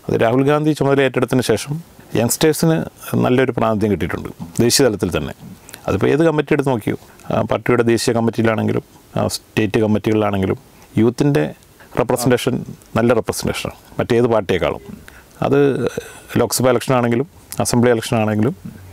അത് രാഹുൽ ഗാന്ധി ചുമതല ഏറ്റെടുത്തതിന് ശേഷം യങ്സ്റ്റേഴ്സിന് നല്ലൊരു പ്രാതിനിധ്യം കിട്ടിയിട്ടുണ്ട് ദേശീയ തലത്തിൽ തന്നെ. അതിപ്പോൾ ഏത് കമ്മിറ്റി എടുത്ത് നോക്കിയോ, പാർട്ടിയുടെ ദേശീയ കമ്മിറ്റിയിലാണെങ്കിലും സ്റ്റേറ്റ് കമ്മിറ്റികളിലാണെങ്കിലും യൂത്തിൻ്റെ റെപ്രസെൻറ്റേഷൻ നല്ല റെപ്രസെൻറ്റേഷനാണ് മറ്റേത് പാർട്ടിയേക്കാളും. അത് ലോക്സഭ ഇലക്ഷനാണെങ്കിലും അസംബ്ലി ഇലക്ഷനാണെങ്കിലും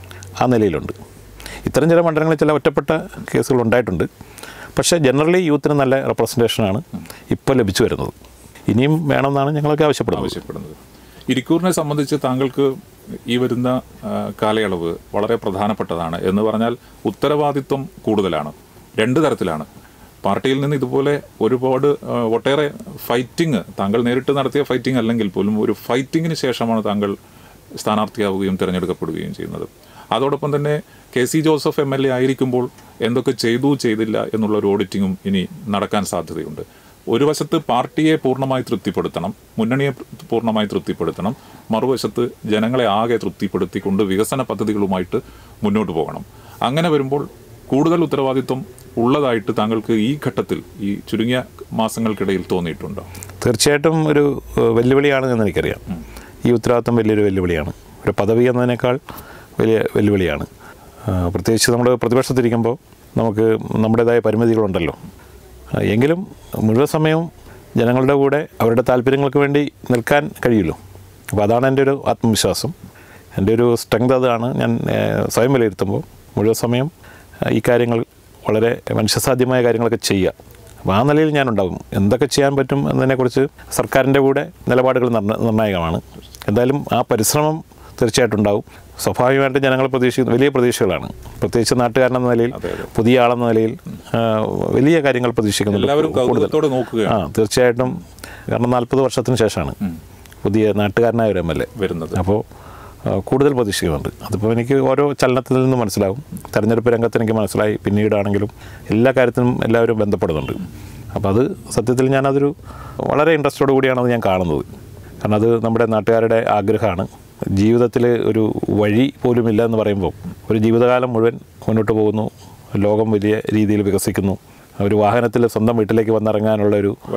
ആ നിലയിലുണ്ട്. ഇത്തരം ചില മണ്ഡലങ്ങളിൽ ചില ഒറ്റപ്പെട്ട കേസുകൾ ഉണ്ടായിട്ടുണ്ട്. പക്ഷേ ജനറലി യൂത്തിന് നല്ല റെപ്രസെൻറ്റേഷനാണ് ഇപ്പോൾ ലഭിച്ചു വരുന്നത്. ഇനിയും വേണമെന്നാണ് ഞങ്ങളൊക്കെ ആവശ്യപ്പെടുന്നത്. ഇരിക്കൂറിനെ സംബന്ധിച്ച് താങ്കൾക്ക് ഈ വരുന്ന കാലയളവ് വളരെ പ്രധാനപ്പെട്ടതാണ് എന്ന് പറഞ്ഞാൽ ഉത്തരവാദിത്വം കൂടുതലാണ്. രണ്ട് തരത്തിലാണ്. പാർട്ടിയിൽ നിന്ന് ഇതുപോലെ ഒരുപാട് ഒട്ടേറെ ഫൈറ്റിംഗ്, താങ്കൾ നേരിട്ട് നടത്തിയ ഫൈറ്റിംഗ് അല്ലെങ്കിൽ പോലും ഒരു ഫൈറ്റിങ്ങിന് ശേഷമാണ് താങ്കൾ സ്ഥാനാർത്ഥിയാവുകയും തിരഞ്ഞെടുക്കപ്പെടുകയും ചെയ്യുന്നത്. അതോടൊപ്പം തന്നെ KC ജോസഫ് MLA ആയിരിക്കുമ്പോൾ എന്തൊക്കെ ചെയ്തില്ല എന്നുള്ള ഒരു ഓഡിറ്റിങ്ങും ഇനി നടക്കാൻ സാധ്യതയുണ്ട്. ഒരു വശത്ത് പാർട്ടിയെ പൂർണ്ണമായി തൃപ്തിപ്പെടുത്തണം, മുന്നണിയെ പൂർണ്ണമായി തൃപ്തിപ്പെടുത്തണം, മറുവശത്ത് ജനങ്ങളെ ആകെ തൃപ്തിപ്പെടുത്തിക്കൊണ്ട് വികസന പദ്ധതികളുമായിട്ട് മുന്നോട്ട് പോകണം. അങ്ങനെ വരുമ്പോൾ കൂടുതൽ ഉത്തരവാദിത്വം ഉള്ളതായിട്ട് താങ്കൾക്ക് ഈ ഘട്ടത്തിൽ ഈ ചുരുങ്ങിയ മാസങ്ങൾക്കിടയിൽ തോന്നിയിട്ടുണ്ടോ? തീർച്ചയായിട്ടും ഒരു വെല്ലുവിളിയാണ് എന്ന് എനിക്കറിയാം. ഈ ഉത്തരവാദിത്വം വലിയൊരു വെല്ലുവിളിയാണ്. ഒരു പദവി എന്നതിനേക്കാൾ വലിയ വെല്ലുവിളിയാണ്. പ്രത്യേകിച്ച് നമ്മൾ പ്രതിപക്ഷത്തിരിക്കുമ്പോൾ നമുക്ക് നമ്മുടേതായ പരിമിതികളുണ്ടല്ലോ. എങ്കിലും മുഴുവൻ സമയവും ജനങ്ങളുടെ കൂടെ അവരുടെ താല്പര്യങ്ങൾക്ക് വേണ്ടി നിൽക്കാൻ കഴിയുമല്ലോ. അപ്പോൾ അതാണ് എൻ്റെ ഒരു ആത്മവിശ്വാസം, എൻ്റെ ഒരു സ്ട്രെങ്ത്. അതാണ് ഞാൻ സ്വയം വിലയിരുത്തുമ്പോൾ മുഴുവൻ സമയം ഈ കാര്യങ്ങൾ വളരെ മനുഷ്യസാധ്യമായ കാര്യങ്ങളൊക്കെ ചെയ്യുക. അപ്പോൾ ആ നിലയിൽ ഞാനുണ്ടാകും. എന്തൊക്കെ ചെയ്യാൻ പറ്റും എന്നതിനെക്കുറിച്ച് സർക്കാരിൻ്റെ കൂടെ നിലപാടുകൾ നിർണായകമാണ്. എന്തായാലും ആ പരിശ്രമം തീർച്ചയായിട്ടും ഉണ്ടാവും. സ്വാഭാവികമായിട്ട് ജനങ്ങൾ പ്രതീക്ഷിക്കുന്ന വലിയ പ്രതീക്ഷകളാണ്. പ്രത്യേകിച്ച് നാട്ടുകാരനെന്ന നിലയിൽ, പുതിയ ആളെന്ന നിലയിൽ വലിയ കാര്യങ്ങൾ പ്രതീക്ഷിക്കുന്നുണ്ട്. തീർച്ചയായിട്ടും. കാരണം 40 വർഷത്തിന് ശേഷമാണ് പുതിയ നാട്ടുകാരനായ ഒരു MLA വരുന്നത്. അപ്പോൾ കൂടുതൽ പ്രതീക്ഷിക്കുന്നുണ്ട്. അതിപ്പോൾ എനിക്ക് ഓരോ ചലനത്തിൽ നിന്നും മനസ്സിലാവും. തെരഞ്ഞെടുപ്പ് രംഗത്ത് എനിക്ക് മനസ്സിലായി. പിന്നീടാണെങ്കിലും എല്ലാ കാര്യത്തിനും എല്ലാവരും ബന്ധപ്പെടുന്നുണ്ട്. അപ്പോൾ അത് സത്യത്തിൽ ഞാനതൊരു വളരെ ഇൻട്രസ്റ്റോടു കൂടിയാണ് അത് ഞാൻ കാണുന്നത്. കാരണം അത് നമ്മുടെ നാട്ടുകാരുടെ ആഗ്രഹമാണ്. ജീവിതത്തിൽ ഒരു വഴി പോലുമില്ല എന്ന് പറയുമ്പോൾ ഒരു ജീവിതകാലം മുഴുവൻ മുന്നോട്ട് പോകുന്നു, ലോകം വലിയ രീതിയിൽ വികസിക്കുന്നു, ഒരു വാഹനത്തിൽ സ്വന്തം വീട്ടിലേക്ക് വന്നിറങ്ങാനുള്ള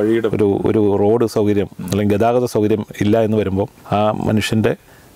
ഒരു റോഡ് സൗകര്യം അല്ലെങ്കിൽ ഗതാഗത സൗകര്യം ഇല്ല എന്ന് വരുമ്പോൾ ആ മനുഷ്യൻ്റെ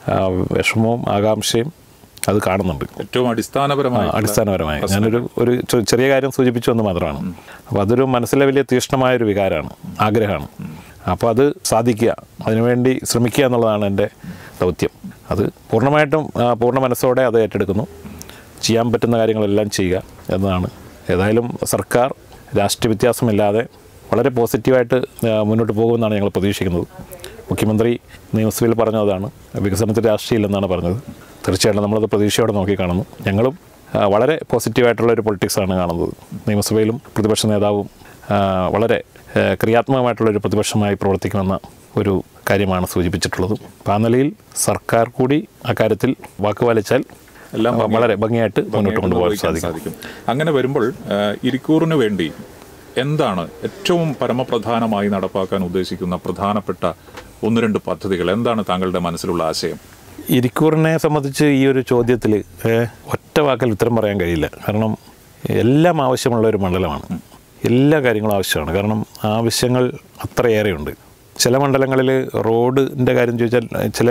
വിഷമവും ആകാംക്ഷയും അത് കാണുന്നുണ്ട്. ഏറ്റവും അടിസ്ഥാനപരമായി ഞാനൊരു ചെറിയ കാര്യം സൂചിപ്പിച്ചു എന്ന് മാത്രമാണ്. അപ്പോൾ അതൊരു മനസ്സിലെ വലിയ തീക്ഷ്ണമായൊരു വികാരമാണ്, ആഗ്രഹമാണ്. അപ്പോൾ അത് സാധിക്കുക, അതിനുവേണ്ടി ശ്രമിക്കുക എന്നുള്ളതാണ് എൻ്റെ ദൗത്യം. അത് പൂർണ്ണമായിട്ടും പൂർണ്ണ മനസ്സോടെ അത് ഏറ്റെടുക്കുന്നു. ചെയ്യാൻ പറ്റുന്ന കാര്യങ്ങളെല്ലാം ചെയ്യുക എന്നതാണ്. ഏതായാലും സർക്കാർ രാഷ്ട്രീയ വ്യത്യാസമില്ലാതെ വളരെ പോസിറ്റീവായിട്ട് മുന്നോട്ട് പോകുമെന്നാണ് ഞങ്ങൾ പ്രതീക്ഷിക്കുന്നത്. മുഖ്യമന്ത്രി നിയമസഭയിൽ പറഞ്ഞതാണ് വികസനത്തിൽ രാഷ്ട്രീയമില്ലെന്നാണ് പറഞ്ഞത്. തീർച്ചയായിട്ടും നമ്മളത് പ്രതീക്ഷയോടെ നോക്കിക്കാണുന്നു. ഞങ്ങളും വളരെ പോസിറ്റീവായിട്ടുള്ളൊരു പൊളിറ്റിക്സാണ് കാണുന്നത്. നിയമസഭയിലും പ്രതിപക്ഷ നേതാവും വളരെ ക്രിയാത്മകമായിട്ടുള്ളൊരു പ്രതിപക്ഷമായി പ്രവർത്തിക്കുമെന്ന ഒരു കാര്യമാണ് സൂചിപ്പിച്ചിട്ടുള്ളത്. അപ്പോൾ ആ നിലയിൽ സർക്കാർ കൂടി അക്കാര്യത്തിൽ വാക്കുപാലിച്ചാൽ എല്ലാം വളരെ ഭംഗിയായിട്ട് മുന്നോട്ട് കൊണ്ടുപോകാൻ സാധിക്കും. അങ്ങനെ വരുമ്പോൾ ഇരിക്കൂറിന് വേണ്ടി എന്താണ് ഏറ്റവും പരമപ്രധാനമായി നടപ്പാക്കാൻ ഉദ്ദേശിക്കുന്ന പ്രധാനപ്പെട്ട 1-2 പദ്ധതികൾ? എന്താണ് താങ്കളുടെ മനസ്സിലുള്ള ആശയം? ഇരിക്കൂറിനെ സംബന്ധിച്ച് ഈ ഒരു ചോദ്യത്തിൽ ഒറ്റ വാക്കിൽ ഉത്തരം പറയാൻ കഴിയില്ല. കാരണം എല്ലാം ആവശ്യമുള്ള ഒരു മണ്ഡലമാണ്. എല്ലാ കാര്യങ്ങളും ആവശ്യമാണ്. കാരണം ആവശ്യങ്ങൾ അത്രയേറെയുണ്ട്. ചില മണ്ഡലങ്ങളിൽ റോഡിൻ്റെ കാര്യം ചോദിച്ചാൽ ചില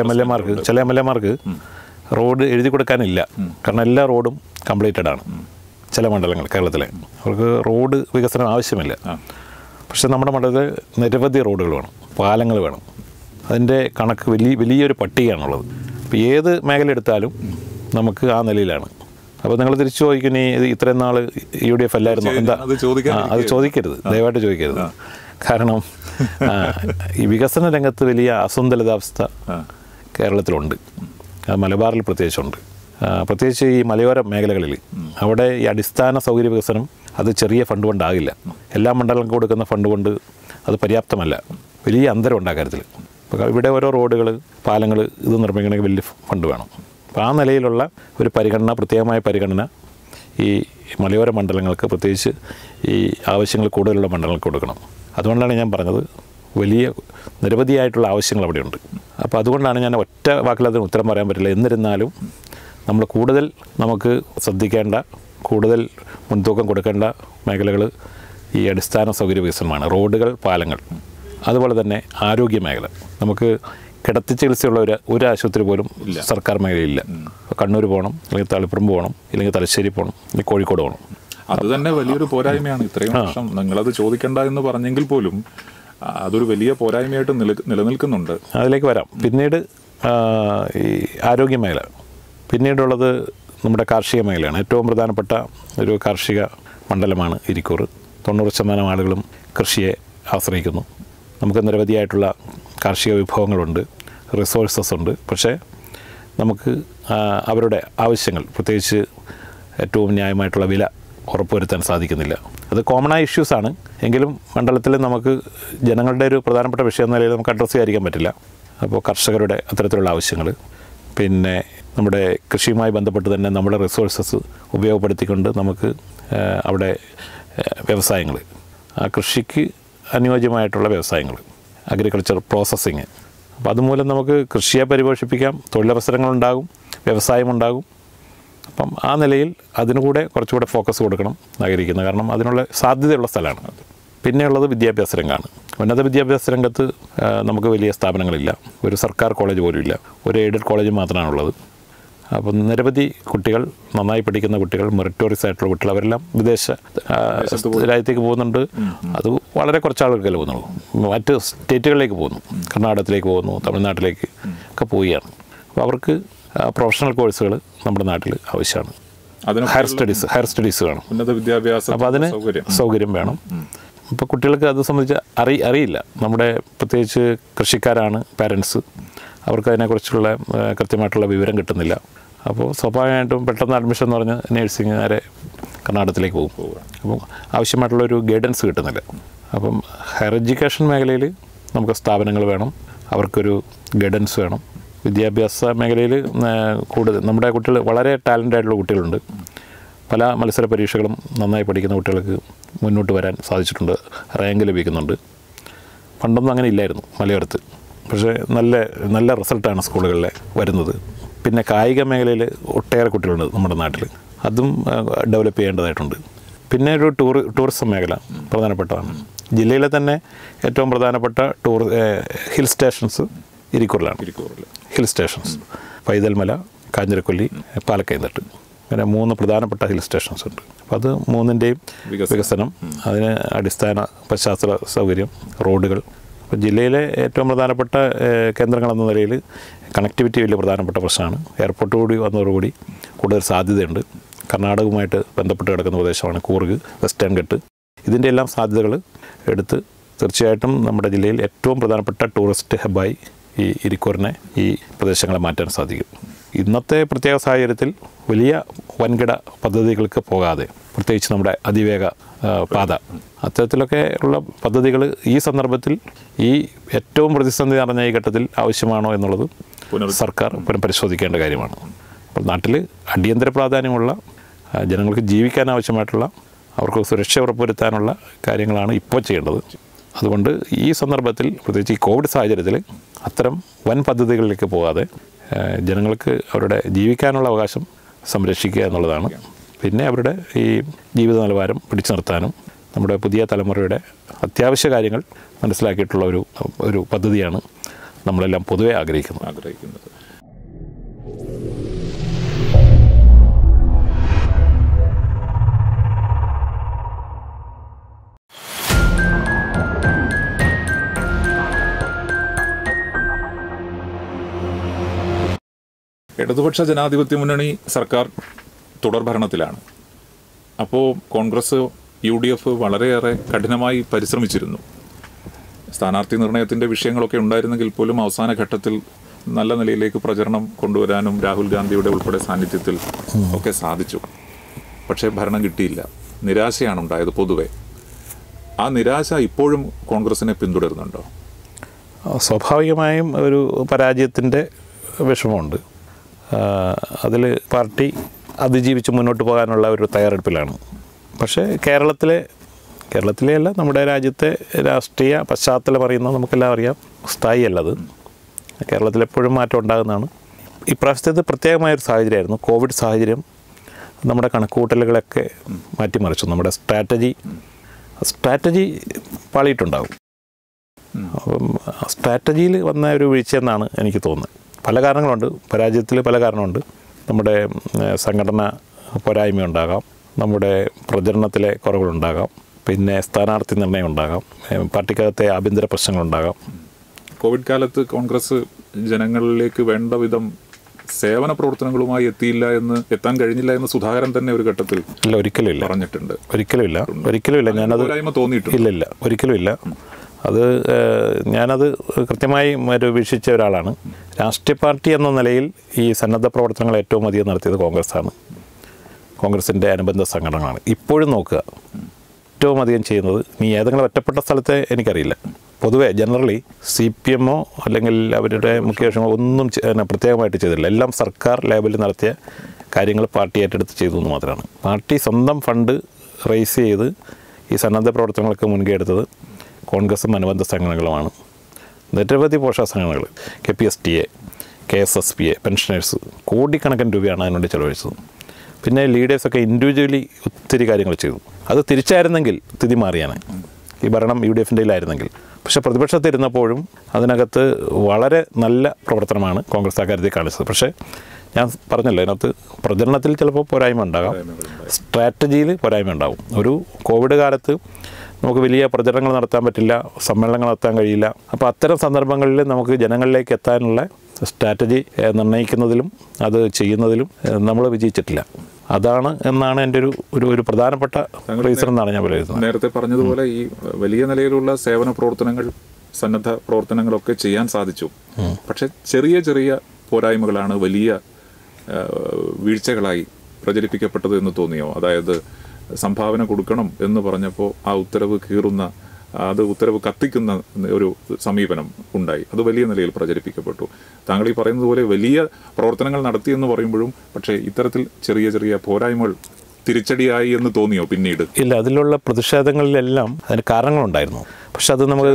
എം എൽ എമാർക്ക് റോഡ് എഴുതി കൊടുക്കാനില്ല. കാരണം എല്ലാ റോഡും കംപ്ലീറ്റഡ് ആണ്. ചില മണ്ഡലങ്ങൾ കേരളത്തിലെ അവർക്ക് റോഡ് വികസനം ആവശ്യമില്ല. പക്ഷേ നമ്മുടെ മണ്ഡലത്തിൽ നിരവധി റോഡുകൾ വേണം, പാലങ്ങൾ വേണം. അതിൻ്റെ കണക്ക് വലിയൊരു പട്ടികയാണുള്ളത്. അപ്പോൾ ഏത് മേഖല എടുത്താലും നമുക്ക് ആ നിലയിലാണ്. അപ്പോൾ നിങ്ങൾ തിരിച്ചു ചോദിക്കുന്ന ഇത്രയും നാൾ UDF അല്ലായിരുന്നു എന്താ? അത് ചോദിക്കരുത്, ദയവായിട്ട് ചോദിക്കരുത്. കാരണം ഈ വികസന രംഗത്ത് വലിയ അസന്തുലിതാവസ്ഥ കേരളത്തിലുണ്ട്. മലബാറിൽ പ്രത്യേകിച്ചുണ്ട്. പ്രത്യേകിച്ച് ഈ മലയോര മേഖലകളിൽ അവിടെ ഈ അടിസ്ഥാന സൗകര്യ വികസനം അത് ചെറിയ ഫണ്ട് കൊണ്ടാകില്ല. എല്ലാ മണ്ഡലങ്ങൾക്കും കൊടുക്കുന്ന ഫണ്ട് കൊണ്ട് അത് പര്യാപ്തമല്ല. വലിയ അന്തരമുണ്ട് ആ കാര്യത്തിൽ. അപ്പോൾ ഇവിടെ ഓരോ റോഡുകൾ, പാലങ്ങൾ ഇത് നിർമ്മിക്കണമെങ്കിൽ വലിയ ഫണ്ട് വേണം. അപ്പോൾ ആ നിലയിലുള്ള ഒരു പരിഗണന, പ്രത്യേകമായ പരിഗണന ഈ മലയോര മണ്ഡലങ്ങൾക്ക്, പ്രത്യേകിച്ച് ഈ ആവശ്യങ്ങൾ കൂടുതലുള്ള മണ്ഡലങ്ങൾക്ക് കൊടുക്കണം. അതുകൊണ്ടാണ് ഞാൻ പറഞ്ഞത് വലിയ നിരവധിയായിട്ടുള്ള ആവശ്യങ്ങൾ അവിടെയുണ്ട്. അപ്പോൾ അതുകൊണ്ടാണ് ഞാൻ ഒറ്റ വാക്കിൽ അതിന് ഉത്തരം പറയാൻ പറ്റില്ല. എന്നിരുന്നാലും നമ്മൾ കൂടുതൽ നമുക്ക് ശ്രദ്ധിക്കേണ്ട, കൂടുതൽ മുൻതൂക്കം കൊടുക്കേണ്ട മേഖലകൾ ഈ അടിസ്ഥാന സൗകര്യ വികസനമാണ്. റോഡുകൾ, പാലങ്ങൾ, അതുപോലെ തന്നെ ആരോഗ്യ മേഖല. നമുക്ക് കിടത്തി ചികിത്സയുള്ള ഒരു ആശുപത്രി പോലും സർക്കാർ മേഖലയില്ല. കണ്ണൂർ പോകണം, അല്ലെങ്കിൽ തളിപ്പറമ്പ് പോകണം, അല്ലെങ്കിൽ തലശ്ശേരി പോകണം, അല്ലെങ്കിൽ കോഴിക്കോട് പോകണം. അത് തന്നെ വലിയൊരു പോരായ്മയാണ്. ഇത്രയും വർഷം നിങ്ങളത് ചോദിക്കേണ്ട എന്ന് പറഞ്ഞെങ്കിൽ പോലും അതൊരു വലിയ പോരായ്മയായിട്ട് നിലനിൽക്കുന്നുണ്ട്. അതിലേക്ക് വരാം. പിന്നീട് ഈ ആരോഗ്യ മേഖല, പിന്നീടുള്ളത് നമ്മുടെ കാർഷിക മേഖലയാണ്. ഏറ്റവും പ്രധാനപ്പെട്ട ഒരു കാർഷിക മണ്ഡലമാണ് ഇരിക്കൂർ. 90% ആളുകളും കൃഷിയെ ആശ്രയിക്കുന്നു. നമുക്ക് നിരവധിയായിട്ടുള്ള കാർഷിക വിഭവങ്ങളുണ്ട്, റിസോഴ്സസ് ഉണ്ട്. പക്ഷേ നമുക്ക് അവരുടെ ആവശ്യങ്ങൾ, പ്രത്യേകിച്ച് ഏറ്റവും ന്യായമായിട്ടുള്ള വില ഉറപ്പുവരുത്താൻ സാധിക്കുന്നില്ല. അത് കോമണായ ഇഷ്യൂസാണ്. എങ്കിലും മണ്ഡലത്തിൽ നമുക്ക് ജനങ്ങളുടെ ഒരു പ്രധാനപ്പെട്ട വിഷയം എന്ന നിലയിൽ നമുക്ക് അഡ്രസ്സ് ചെയ്യാതിരിക്കാൻ പറ്റില്ല. അപ്പോൾ കർഷകരുടെ അത്തരത്തിലുള്ള ആവശ്യങ്ങൾ, പിന്നെ നമ്മുടെ കൃഷിയുമായി ബന്ധപ്പെട്ട് തന്നെ നമ്മുടെ റിസോഴ്സസ് ഉപയോഗപ്പെടുത്തിക്കൊണ്ട് നമുക്ക് അവിടെ വ്യവസായങ്ങൾ, ആ കൃഷിക്ക് അനുയോജ്യമായിട്ടുള്ള വ്യവസായങ്ങൾ, അഗ്രികൾച്ചർ പ്രോസസ്സിങ്. അപ്പോൾ അതുമൂലം നമുക്ക് കൃഷിയെ പരിപോഷിപ്പിക്കാം, തൊഴിലവസരങ്ങളുണ്ടാകും, വ്യവസായമുണ്ടാകും. അപ്പം ആ നിലയിൽ അതിനുകൂടെ കുറച്ചുകൂടെ ഫോക്കസ് കൊടുക്കണം ആഗ്രഹിക്കുന്നത്. കാരണം അതിനുള്ള സാധ്യതയുള്ള സ്ഥലമാണ്. പിന്നെയുള്ളത് വിദ്യാഭ്യാസ രംഗമാണ്. ഉന്നത വിദ്യാഭ്യാസ രംഗത്ത് നമുക്ക് വലിയ സ്ഥാപനങ്ങളില്ല. ഒരു സർക്കാർ കോളേജ് പോലും ഇല്ല. ഒരു എയ്ഡഡ് കോളേജ് മാത്രമാണുള്ളത്. അപ്പം നിരവധി കുട്ടികൾ, നന്നായി പഠിക്കുന്ന കുട്ടികൾ, മെറിറ്റോറിയസ് ആയിട്ടുള്ള കുട്ടികൾ, അവരെല്ലാം വിദേശ രാജ്യത്തേക്ക് പോകുന്നുണ്ട്. അത് വളരെ കുറച്ച് ആളുകൾക്കല്ലേ പോകുന്നുള്ളൂ. മറ്റ് സ്റ്റേറ്റുകളിലേക്ക് പോകുന്നു, കർണാടകത്തിലേക്ക് പോകുന്നു, തമിഴ്നാട്ടിലേക്ക് ഒക്കെ പോവുകയാണ്. അപ്പോൾ അവർക്ക് പ്രൊഫഷണൽ കോഴ്സുകൾ നമ്മുടെ നാട്ടിൽ ആവശ്യമാണ്. ഹയർ സ്റ്റഡീസ് വേണം, ഉന്നത വിദ്യാഭ്യാസം. അപ്പോൾ അതിന് സൗകര്യം വേണം. ഇപ്പോൾ കുട്ടികൾക്ക് അത് സംബന്ധിച്ച് അറിയില്ല. നമ്മുടെ പ്രത്യേകിച്ച് കൃഷിക്കാരാണ് പാരൻസ്, അവർക്ക് അതിനെക്കുറിച്ചുള്ള കൃത്യമായിട്ടുള്ള വിവരം കിട്ടുന്നില്ല. അപ്പോൾ സ്വാഭാവികമായിട്ടും പെട്ടെന്ന് അഡ്മിഷൻ എന്ന് പറഞ്ഞ് നേഴ്സിംഗ് നേരെ കർണാടകത്തിലേക്ക് പോകും. അപ്പോൾ ആവശ്യമായിട്ടുള്ളൊരു ഗൈഡൻസ് കിട്ടുന്നില്ല. അപ്പം ഹയർ എഡ്യൂക്കേഷൻ മേഖലയിൽ നമുക്ക് സ്ഥാപനങ്ങൾ വേണം, അവർക്കൊരു ഗൈഡൻസ് വേണം. വിദ്യാഭ്യാസ മേഖലയിൽ കൂടുതൽ നമ്മുടെ കുട്ടികൾ, വളരെ ടാലൻ്റ് ആയിട്ടുള്ള കുട്ടികളുണ്ട്. പല മത്സര പരീക്ഷകളും നന്നായി പഠിക്കുന്ന കുട്ടികൾക്ക് മുന്നോട്ട് വരാൻ സാധിച്ചിട്ടുണ്ട്, റാങ്ക് ലഭിക്കുന്നുണ്ട്. പണ്ടൊന്നും അങ്ങനെ ഇല്ലായിരുന്നു മലയോരത്ത്. പക്ഷേ നല്ല റിസൾട്ടാണ് സ്കൂളുകളിൽ വരുന്നത്. പിന്നെ കായിക മേഖലയിൽ ഒട്ടേറെ കുട്ടികളുണ്ട് നമ്മുടെ നാട്ടിൽ, അതും ഡെവലപ്പ് ചെയ്യേണ്ടതായിട്ടുണ്ട്. പിന്നെ ഒരു ടൂറിസം മേഖല പ്രധാനപ്പെട്ടതാണ്. ജില്ലയിലെ തന്നെ ഏറ്റവും പ്രധാനപ്പെട്ട ഹിൽ സ്റ്റേഷൻസ് ഇരിക്കൂറിലാണ്. ഹിൽ സ്റ്റേഷൻസ് പൈതൽമല, കാഞ്ഞിരക്കൊല്ലി, പാലക്കൈതട്ട്, അങ്ങനെ 3 പ്രധാനപ്പെട്ട ഹിൽ സ്റ്റേഷൻസ് ഉണ്ട്. അപ്പോൾ അത് 3ൻ്റെയും വികസനം, അതിന് അടിസ്ഥാന പശ്ചാത്തല സൗകര്യം, റോഡുകൾ. അപ്പോൾ ജില്ലയിലെ ഏറ്റവും പ്രധാനപ്പെട്ട കേന്ദ്രങ്ങളെന്ന നിലയിൽ കണക്ടിവിറ്റി വലിയ പ്രധാനപ്പെട്ട പ്രശ്നമാണ്. എയർപോർട്ട് കൂടി വന്നതോടുകൂടി കൂടുതൽ സാധ്യതയുണ്ട്. കർണാടകവുമായിട്ട് ബന്ധപ്പെട്ട് കിടക്കുന്ന പ്രദേശമാണ് കൂർഗ്, വെസ്റ്റേൺ ഘട്ട്. ഇതിൻ്റെ എല്ലാം സാധ്യതകൾ എടുത്ത് തീർച്ചയായിട്ടും നമ്മുടെ ജില്ലയിൽ ഏറ്റവും പ്രധാനപ്പെട്ട ടൂറിസ്റ്റ് ഹബ്ബായി ഈ ഇരിക്കൂറിനെ, ഈ പ്രദേശങ്ങളെ മാറ്റാൻ സാധിക്കും. ഇന്നത്തെ പ്രത്യേക സാഹചര്യത്തിൽ വലിയ വൻകിട പദ്ധതികൾക്ക് പോകാതെ, പ്രത്യേകിച്ച് നമ്മുടെ അതിവേഗ പാത, അത്തരത്തിലൊക്കെ ഉള്ള പദ്ധതികൾ ഈ സന്ദർഭത്തിൽ, ഈ ഏറ്റവും പ്രതിസന്ധി നിറഞ്ഞ ഈ ഘട്ടത്തിൽ ആവശ്യമാണോ എന്നുള്ളത് സർക്കാർ പുനഃപരിശോധിക്കേണ്ട കാര്യമാണ്. അപ്പോൾ നാട്ടിൽ അടിയന്തര പ്രാധാന്യമുള്ള, ജനങ്ങൾക്ക് ജീവിക്കാൻ ആവശ്യമായിട്ടുള്ള, അവർക്ക് സുരക്ഷ ഉറപ്പുവരുത്താനുള്ള കാര്യങ്ങളാണ് ഇപ്പോൾ ചെയ്യേണ്ടത്. അതുകൊണ്ട് ഈ സന്ദർഭത്തിൽ, പ്രത്യേകിച്ച് ഈ കോവിഡ് സാഹചര്യത്തിൽ, അത്തരം വൻ പദ്ധതികളിലേക്ക് പോകാതെ ജനങ്ങൾക്ക് അവരുടെ ജീവിക്കാനുള്ള അവകാശം സംരക്ഷിക്കുക എന്നുള്ളതാണ്. പിന്നെ അവരുടെ ഈ ജീവിത നിലവാരം പിടിച്ചു നിർത്താനും നമ്മുടെ പുതിയ തലമുറയുടെ അത്യാവശ്യ കാര്യങ്ങൾ മനസ്സിലാക്കിയിട്ടുള്ള ഒരു പദ്ധതിയാണ് നമ്മളെല്ലാം പൊതുവെ ആഗ്രഹിക്കുന്നത്. ഇടതുപക്ഷ ജനാധിപത്യ മുന്നണി സർക്കാർ തുടർഭരണത്തിലാണ്. അപ്പോൾ കോൺഗ്രസ്, UDF വളരെയേറെ കഠിനമായി പരിശ്രമിച്ചിരുന്നു. സ്ഥാനാർത്ഥി നിർണയത്തിൻ്റെ വിഷയങ്ങളൊക്കെ ഉണ്ടായിരുന്നെങ്കിൽ പോലും അവസാന ഘട്ടത്തിൽ നല്ല നിലയിലേക്ക് പ്രചരണം കൊണ്ടുവരാനും രാഹുൽ ഗാന്ധിയുടെ ഉൾപ്പെടെ സാന്നിധ്യത്തിൽ ഒക്കെ സാധിച്ചു. പക്ഷേ ഭരണം കിട്ടിയില്ല. നിരാശയാണ് ഉണ്ടായത് പൊതുവെ. ആ നിരാശ ഇപ്പോഴും കോൺഗ്രസിനെ പിന്തുടരുന്നുണ്ടോ? സ്വാഭാവികമായും ഒരു പരാജയത്തിൻ്റെ വിഷമമുണ്ട്. അതിൽ പാർട്ടി അതിജീവിച്ച് മുന്നോട്ട് പോകാനുള്ള ഒരു തയ്യാറെടുപ്പിലാണ്. പക്ഷേ കേരളത്തിലെ അല്ല, നമ്മുടെ രാജ്യത്തെ രാഷ്ട്രീയ പശ്ചാത്തലം അറിയുന്നത് നമുക്കെല്ലാം അറിയാം. സ്ഥായിയല്ലത്. കേരളത്തിലെപ്പോഴും മാറ്റം ഉണ്ടാകുന്നതാണ്. ഇപ്രാവശ്യത്തേത് പ്രത്യേകമായൊരു സാഹചര്യമായിരുന്നു. കോവിഡ് സാഹചര്യം നമ്മുടെ കണക്കുകൂട്ടലുകളൊക്കെ മാറ്റിമറിച്ചു. നമ്മുടെ സ്ട്രാറ്റജി പാളിയിട്ടുണ്ടാകും. അപ്പം സ്ട്രാറ്റജിയിൽ വന്ന ഒരു വീഴ്ചയെന്നാണ് എനിക്ക് തോന്നുന്നത്. പല കാരണങ്ങളുണ്ട്, പരാജയത്തിൽ പല കാരണമുണ്ട്. നമ്മുടെ സംഘടന പോരായ്മയുണ്ടാകാം, നമ്മുടെ പ്രചരണത്തിലെ കുറവുകളുണ്ടാകാം, പിന്നെ സ്ഥാനാർത്ഥി നിർണയം ഉണ്ടാകാം, പാർട്ടിക്കകത്തെ ആഭ്യന്തര പ്രശ്നങ്ങളുണ്ടാകാം. കോവിഡ് കാലത്ത് കോൺഗ്രസ് ജനങ്ങളിലേക്ക് വേണ്ട വിധം സേവന പ്രവർത്തനങ്ങളുമായി എത്താൻ കഴിഞ്ഞില്ല എന്ന് സുധാകരൻ തന്നെ ഒരു ഘട്ടത്തിൽ ഒരിക്കലും പറഞ്ഞിട്ടുണ്ട്. ഒരിക്കലുമില്ല ഞാനത് ഇല്ല ഒരിക്കലുമില്ല. അത് ഞാനത് കൃത്യമായി വീക്ഷിച്ച ഒരാളാണ്. രാഷ്ട്രീയ പാർട്ടി എന്ന നിലയിൽ ഈ സന്നദ്ധ പ്രവർത്തനങ്ങൾ ഏറ്റവും അധികം നടത്തിയത് കോൺഗ്രസ്സാണ്, കോൺഗ്രസിൻ്റെ അനുബന്ധ സംഘടനകളാണ്. ഇപ്പോഴും നോക്കുക, ഏറ്റവും അധികം ചെയ്യുന്നത് ഏതെങ്കിലും ഒറ്റപ്പെട്ട സ്ഥലത്തെ എനിക്കറിയില്ല. പൊതുവെ ജനറലി CPM അല്ലെങ്കിൽ അവരുടെ മുഖ്യപക്ഷമോ ഒന്നും പ്രത്യേകമായിട്ട് ചെയ്തില്ല. എല്ലാം സർക്കാർ ലേബലിൽ നടത്തിയ കാര്യങ്ങൾ പാർട്ടി ഏറ്റെടുത്ത് ചെയ്തു എന്ന് മാത്രമാണ്. പാർട്ടി സ്വന്തം ഫണ്ട് റേസ് ചെയ്ത് ഈ സന്നദ്ധ പ്രവർത്തനങ്ങൾക്ക് മുൻകൈ എടുത്തത് കോൺഗ്രസും അനുബന്ധ സംഘടനകളുമാണ്. നിരവധി പോഷക സംഘടനകൾ, KPSTA, KSSPA, പെൻഷനേഴ്സ് കോടിക്കണക്കിന് രൂപയാണ് അതിനുവേണ്ടി ചെലവഴിച്ചത്. പിന്നെ ലീഡേഴ്സൊക്കെ ഇൻഡിവിജ്വലി ഒത്തിരി കാര്യങ്ങൾ ചെയ്തു. അത് തിരിച്ചായിരുന്നെങ്കിൽ സ്ഥിതി മാറിയാണ്, ഈ ഭരണം UDFൻ്റെ പക്ഷേ പ്രതിപക്ഷത്തിരുന്നപ്പോഴും അതിനകത്ത് വളരെ നല്ല പ്രവർത്തനമാണ് കോൺഗ്രസ് ആ കാര്യത്തിൽ കാണിച്ചത്. പക്ഷേ ഞാൻ പറഞ്ഞല്ലോ, അതിനകത്ത് പ്രചരണത്തിൽ ചിലപ്പോൾ പോരായ്മ ഉണ്ടാകാം, സ്ട്രാറ്റജിയിൽ പോരായ്മ ഉണ്ടാകും. ഒരു കോവിഡ് കാലത്ത് നമുക്ക് വലിയ പ്രചരണങ്ങൾ നടത്താൻ പറ്റില്ല, സമ്മേളനങ്ങൾ നടത്താൻ കഴിയില്ല. അപ്പോൾ അത്തരം സന്ദർഭങ്ങളിൽ നമുക്ക് ജനങ്ങളിലേക്ക് എത്താനുള്ള സ്ട്രാറ്റജി നിർണ്ണയിക്കുന്നതിലും അത് ചെയ്യുന്നതിലും നമ്മൾ വിജയിച്ചിട്ടില്ല. അതാണ് എന്നാണ് എൻ്റെ ഒരു പ്രധാനപ്പെട്ട റീസൺ എന്നാണ് ഞാൻ വിലയിരുത്തുന്നത്. നേരത്തെ പറഞ്ഞതുപോലെ ഈ വലിയ നിലയിലുള്ള സേവന പ്രവർത്തനങ്ങൾ, സന്നദ്ധ പ്രവർത്തനങ്ങളൊക്കെ ചെയ്യാൻ സാധിച്ചു. പക്ഷെ ചെറിയ ചെറിയ പോരായ്മകളാണ് വലിയ വീഴ്ചകളായി പ്രചരിപ്പിക്കപ്പെട്ടത് എന്ന് തോന്നിയോ? അതായത് സംഭാവന കൊടുക്കണം എന്ന് പറഞ്ഞപ്പോൾ ആ ഉത്തരവ് ഉത്തരവ് കത്തിക്കുന്ന ഒരു സമീപനം ഉണ്ടായി. അത് വലിയ നിലയിൽ പ്രചരിപ്പിക്കപ്പെട്ടു. താങ്കൾ ഈ പറയുന്നത് പോലെ വലിയ പ്രവർത്തനങ്ങൾ നടത്തിയെന്ന് പറയുമ്പോഴും പക്ഷേ ഇത്തരത്തിൽ ചെറിയ ചെറിയ പോരായ്മകൾ തിരിച്ചടിയായി എന്ന് തോന്നിയോ പിന്നീട്? ഇല്ല, അതിലുള്ള പ്രതിഷേധങ്ങളിലെല്ലാം അതിന് കാരണങ്ങളുണ്ടായിരുന്നു. പക്ഷെ അത് നമുക്ക്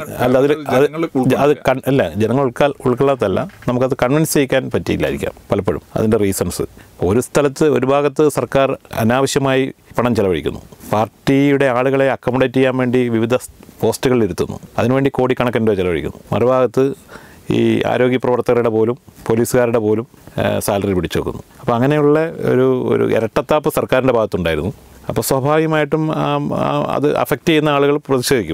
ജനങ്ങൾ ഉൾക്കൊള്ളാത്തല്ല, നമുക്കത് കൺവിൻസ് ചെയ്യിക്കാൻ പറ്റിയില്ലായിരിക്കാം പലപ്പോഴും അതിൻ്റെ റീസൺസ്. ഒരു സ്ഥലത്ത് ഒരു ഭാഗത്ത് സർക്കാർ അനാവശ്യമായി പണം ചെലവഴിക്കുന്നു, പാർട്ടിയുടെ ആളുകളെ അക്കോമഡേറ്റ് ചെയ്യാൻ വേണ്ടി വിവിധ പോസ്റ്റുകളിൽ ഇരുത്തുന്നു, അതിനുവേണ്ടി കോടിക്കണക്കിന് രൂപ ചെലവഴിക്കുന്നു. മറുഭാഗത്ത് ഈ ആരോഗ്യ പ്രവർത്തകരുടെ പോലും പോലീസുകാരുടെ പോലും സാലറി പിടിച്ചു വെക്കുന്നു. അപ്പോൾ അങ്ങനെയുള്ള ഒരു ഇരട്ടത്താപ്പ് സർക്കാരിൻ്റെ ഭാഗത്തുണ്ടായിരുന്നു. അപ്പോൾ സ്വാഭാവികമായിട്ടും അത് അഫക്റ്റ് ചെയ്യുന്ന ആളുകൾ പ്രതിഷേധിക്കും.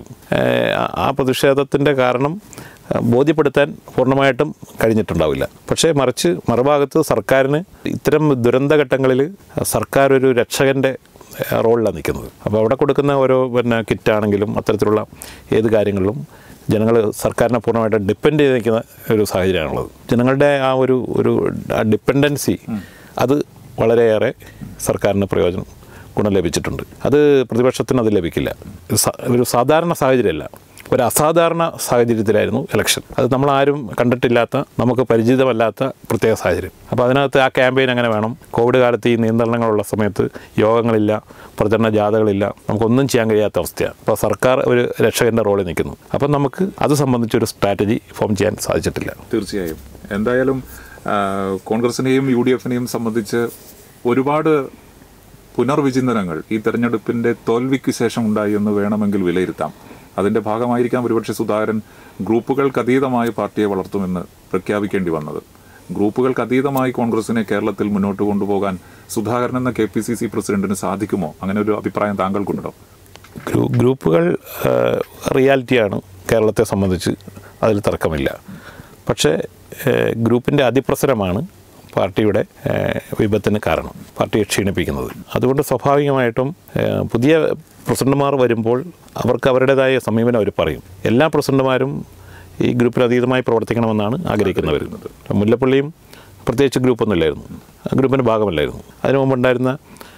ആ പ്രതിഷേധത്തിൻ്റെ കാരണം ബോധ്യപ്പെടുത്താൻ പൂർണ്ണമായിട്ടും കഴിഞ്ഞിട്ടുണ്ടാവില്ല. പക്ഷേ മറുഭാഗത്ത് സർക്കാരിന് ഇത്തരം ദുരന്തഘട്ടങ്ങളിൽ സർക്കാർ ഒരു രക്ഷകൻ്റെ റോളിലാണ് നിൽക്കുന്നത്. അപ്പോൾ അവിടെ കൊടുക്കുന്ന ഓരോ കിറ്റാണെങ്കിലും അത്തരത്തിലുള്ള ഏത് കാര്യങ്ങളിലും ജനങ്ങൾ സർക്കാരിനെ പൂർണ്ണമായിട്ട് ഡിപ്പെൻഡ് ചെയ്ത് നിൽക്കുന്ന ഒരു സാഹചര്യമാണുള്ളത്. ജനങ്ങളുടെ ആ ഒരു ഡിപ്പെൻഡൻസി അത് വളരെയേറെ സർക്കാരിന് ഗുണം ലഭിച്ചിട്ടുണ്ട്. അത് പ്രതിപക്ഷത്തിന് അത് ലഭിക്കില്ല. ഒരു സാധാരണ സാഹചര്യമല്ല, ഒരു അസാധാരണ സാഹചര്യത്തിലായിരുന്നു ഇലക്ഷൻ. അത് നമ്മളാരും കണ്ടിട്ടില്ലാത്ത, നമുക്ക് പരിചിതമല്ലാത്ത പ്രത്യേക സാഹചര്യം. അപ്പോൾ അതിനകത്ത് ആ ക്യാമ്പയിൻ അങ്ങനെ വേണം. കോവിഡ് കാലത്ത് ഈ നിയന്ത്രണങ്ങളുള്ള സമയത്ത് യോഗങ്ങളില്ല, പ്രചരണ ജാഥകളില്ല, നമുക്കൊന്നും ചെയ്യാൻ കഴിയാത്ത അവസ്ഥയാണ്. അപ്പോൾ സർക്കാർ ഒരു രക്ഷകൻ്റെ റോളിൽ നിൽക്കുന്നു. അപ്പം നമുക്ക് അത് സംബന്ധിച്ചൊരു സ്ട്രാറ്റജി ഫോം ചെയ്യാൻ സാധിച്ചിട്ടില്ല. തീർച്ചയായും. എന്തായാലും കോൺഗ്രസിനെയും UDFനെയും സംബന്ധിച്ച് ഒരുപാട് പുനർവിചിന്തനങ്ങൾ ഈ തെരഞ്ഞെടുപ്പിൻ്റെ തോൽവിക്ക് ശേഷം ഉണ്ടായി എന്ന് വേണമെങ്കിൽ വിലയിരുത്താം. അതിൻ്റെ ഭാഗമായിരിക്കാം ഒരുപക്ഷെ സുധാകരൻ ഗ്രൂപ്പുകൾക്കതീതമായി പാർട്ടിയെ വളർത്തുമെന്ന് പ്രഖ്യാപിക്കേണ്ടി വന്നത്. ഗ്രൂപ്പുകൾക്കതീതമായി കോൺഗ്രസിനെ കേരളത്തിൽ മുന്നോട്ട് കൊണ്ടുപോകാൻ സുധാകരൻ എന്ന KPCC പ്രസിഡന്റിന് സാധിക്കുമോ? അങ്ങനെ ഒരു അഭിപ്രായം താങ്കൾക്കുണ്ടോ? ഗ്രൂപ്പുകൾ റിയാലിറ്റിയാണ് കേരളത്തെ സംബന്ധിച്ച്, അതിൽ തർക്കമില്ല. പക്ഷേ ഗ്രൂപ്പിൻ്റെ അതിപ്രസരമാണ് പാർട്ടിയുടെ വിപത്തിന് കാരണം, പാർട്ടിയെ ക്ഷീണിപ്പിക്കുന്നത്. അതുകൊണ്ട് സ്വാഭാവികമായിട്ടും പുതിയ പ്രസിഡന്റുമാർ വരുമ്പോൾ അവർക്ക് അവരുടേതായ സമീപനം അവർ പറയും. എല്ലാ പ്രസിഡന്റുമാരും ഈ ഗ്രൂപ്പിനതീതമായി പ്രവർത്തിക്കണമെന്നാണ് ആഗ്രഹിക്കുന്നവർ. മുല്ലപ്പള്ളിയും പ്രത്യേകിച്ച് ഗ്രൂപ്പൊന്നുമില്ലായിരുന്നു, ഗ്രൂപ്പിൻ്റെ ഭാഗമല്ലായിരുന്നു. അതിനു മുമ്പുണ്ടായിരുന്ന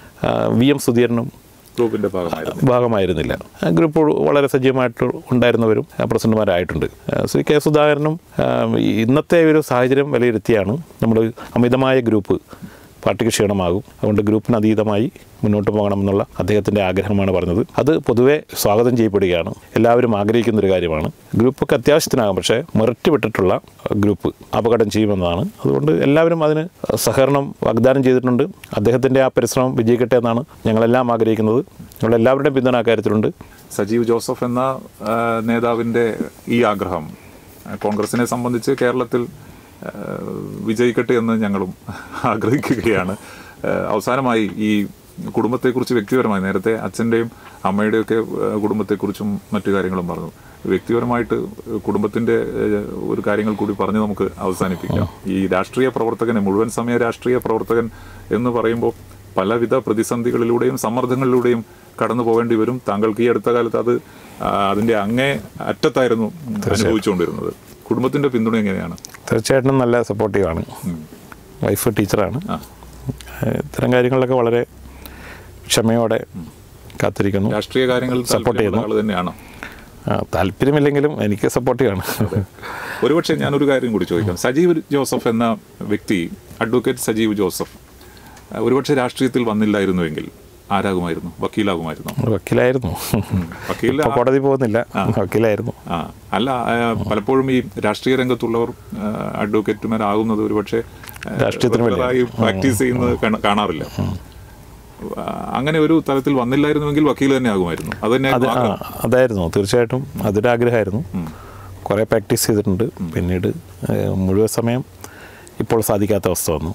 VM സുധീരനും ഗ്രൂപ്പിൻ്റെ ഭാഗമായിരുന്നില്ല. ഗ്രൂപ്പ് വളരെ സജീവമായിട്ട് ഉണ്ടായിരുന്നവരും പ്രസിഡന്റുമാരായിട്ടുണ്ട്. ശ്രീ K. സുധാകരനും ഇന്നത്തെ ഒരു സാഹചര്യം വിലയിരുത്തിയാണ് നമ്മൾ അമിതമായ ഗ്രൂപ്പ് പാർട്ടിക്ക് ക്ഷീണമാകും, അതുകൊണ്ട് ഗ്രൂപ്പിന് അതീതമായി മുന്നോട്ട് പോകണമെന്നുള്ള അദ്ദേഹത്തിൻ്റെ ആഗ്രഹമാണ് പറഞ്ഞത്. അത് പൊതുവെ സ്വാഗതം ചെയ്യപ്പെടുകയാണ്, എല്ലാവരും ആഗ്രഹിക്കുന്നൊരു കാര്യമാണ്. ഗ്രൂപ്പൊക്കെ അത്യാവശ്യത്തിനാകും, പക്ഷേ മെറിറ്റ് വിട്ടിട്ടുള്ള ഗ്രൂപ്പ് അപകടം ചെയ്യുമെന്നതാണ്. അതുകൊണ്ട് എല്ലാവരും അതിന് സഹകരണം വാഗ്ദാനം ചെയ്തിട്ടുണ്ട്. അദ്ദേഹത്തിൻ്റെ ആ പരിശ്രമം വിജയിക്കട്ടെ എന്നാണ് ഞങ്ങളെല്ലാം ആഗ്രഹിക്കുന്നത്. ഞങ്ങളെല്ലാവരുടെയും പിന്തുണ കാര്യത്തിലുണ്ട്. സജീവ് ജോസഫ് എന്ന നേതാവിൻ്റെ ഈ ആഗ്രഹം കോൺഗ്രസിനെ സംബന്ധിച്ച് കേരളത്തിൽ വിജയിക്കട്ടെ എന്ന് ഞങ്ങളും ആഗ്രഹിക്കുകയാണ്. അവസാനമായി ഈ കുടുംബത്തെക്കുറിച്ച് വ്യക്തിപരമായി, നേരത്തെ അച്ഛൻ്റെയും അമ്മയുടെയൊക്കെ കുടുംബത്തെക്കുറിച്ചും മറ്റു കാര്യങ്ങളും പറഞ്ഞു. വ്യക്തിപരമായിട്ട് കുടുംബത്തിൻ്റെ ഒരു കാര്യങ്ങൾ കൂടി പറഞ്ഞ് നമുക്ക് അവസാനിപ്പിക്കാം. ഈ രാഷ്ട്രീയ പ്രവർത്തകനെ, മുഴുവൻ സമയ രാഷ്ട്രീയ പ്രവർത്തകൻ എന്ന് പറയുമ്പോൾ പലവിധ പ്രതിസന്ധികളിലൂടെയും സമ്മർദ്ദങ്ങളിലൂടെയും കടന്നു പോകേണ്ടി വരും. താങ്കൾക്ക് ഈ അടുത്ത കാലത്ത് അത് അതിൻ്റെ അങ്ങേ അറ്റത്തായിരുന്നു അനുഭവിച്ചുകൊണ്ടിരുന്നത്. കുടുംബത്തിൻ്റെ പിന്തുണ എങ്ങനെയാണ്? തീർച്ചയായിട്ടും നല്ല സപ്പോർട്ടീവാണ്. വൈഫ് ടീച്ചറാണ്. ഇത്തരം കാര്യങ്ങളിലൊക്കെ വളരെ ക്ഷമയോടെ കാത്തിരിക്കുന്നു. രാഷ്ട്രീയ കാര്യങ്ങൾ സപ്പോർട്ട് ചെയ്യുന്നു തന്നെയാണ്. താല്പര്യമില്ലെങ്കിലും എനിക്ക് സപ്പോർട്ടീവാണ്. ഒരുപക്ഷെ ഞാനൊരു കാര്യം കൂടി ചോദിക്കാം. സജീവ് ജോസഫ് എന്ന വ്യക്തി, അഡ്വക്കേറ്റ് സജീവ് ജോസഫ്, ഒരുപക്ഷെ രാഷ്ട്രീയത്തിൽ വന്നില്ലായിരുന്നുവെങ്കിൽ ആരാകുമായിരുന്നു? വക്കീലാകുമായിരുന്നു? വക്കീലായിരുന്നു. വക്കീൽ കോടതി പോകുന്നില്ല, വക്കീലായിരുന്നു. അല്ല, പലപ്പോഴും ഈ രാഷ്ട്രീയ രംഗത്തുള്ളവർ അഡ്വക്കേറ്റുമാരാകുന്നത് ഒരുപക്ഷെ രാഷ്ട്രീയത്തിനായി പ്രാക്ടീസ് ചെയ്യുന്നത് കാണാറില്ല. അങ്ങനെ ഒരു തലത്തിൽ വന്നില്ലായിരുന്നുവെങ്കിൽ വക്കീൽ തന്നെ ആകുമായിരുന്നു. അതായിരുന്നു തീർച്ചയായിട്ടും അതൊരു ആഗ്രഹമായിരുന്നു. കുറേ പ്രാക്ടീസ് ചെയ്തിട്ടുണ്ട്. പിന്നീട് മുഴുവൻ സമയം ഇപ്പോൾ സാധിക്കാത്ത അവസ്ഥ വന്നു.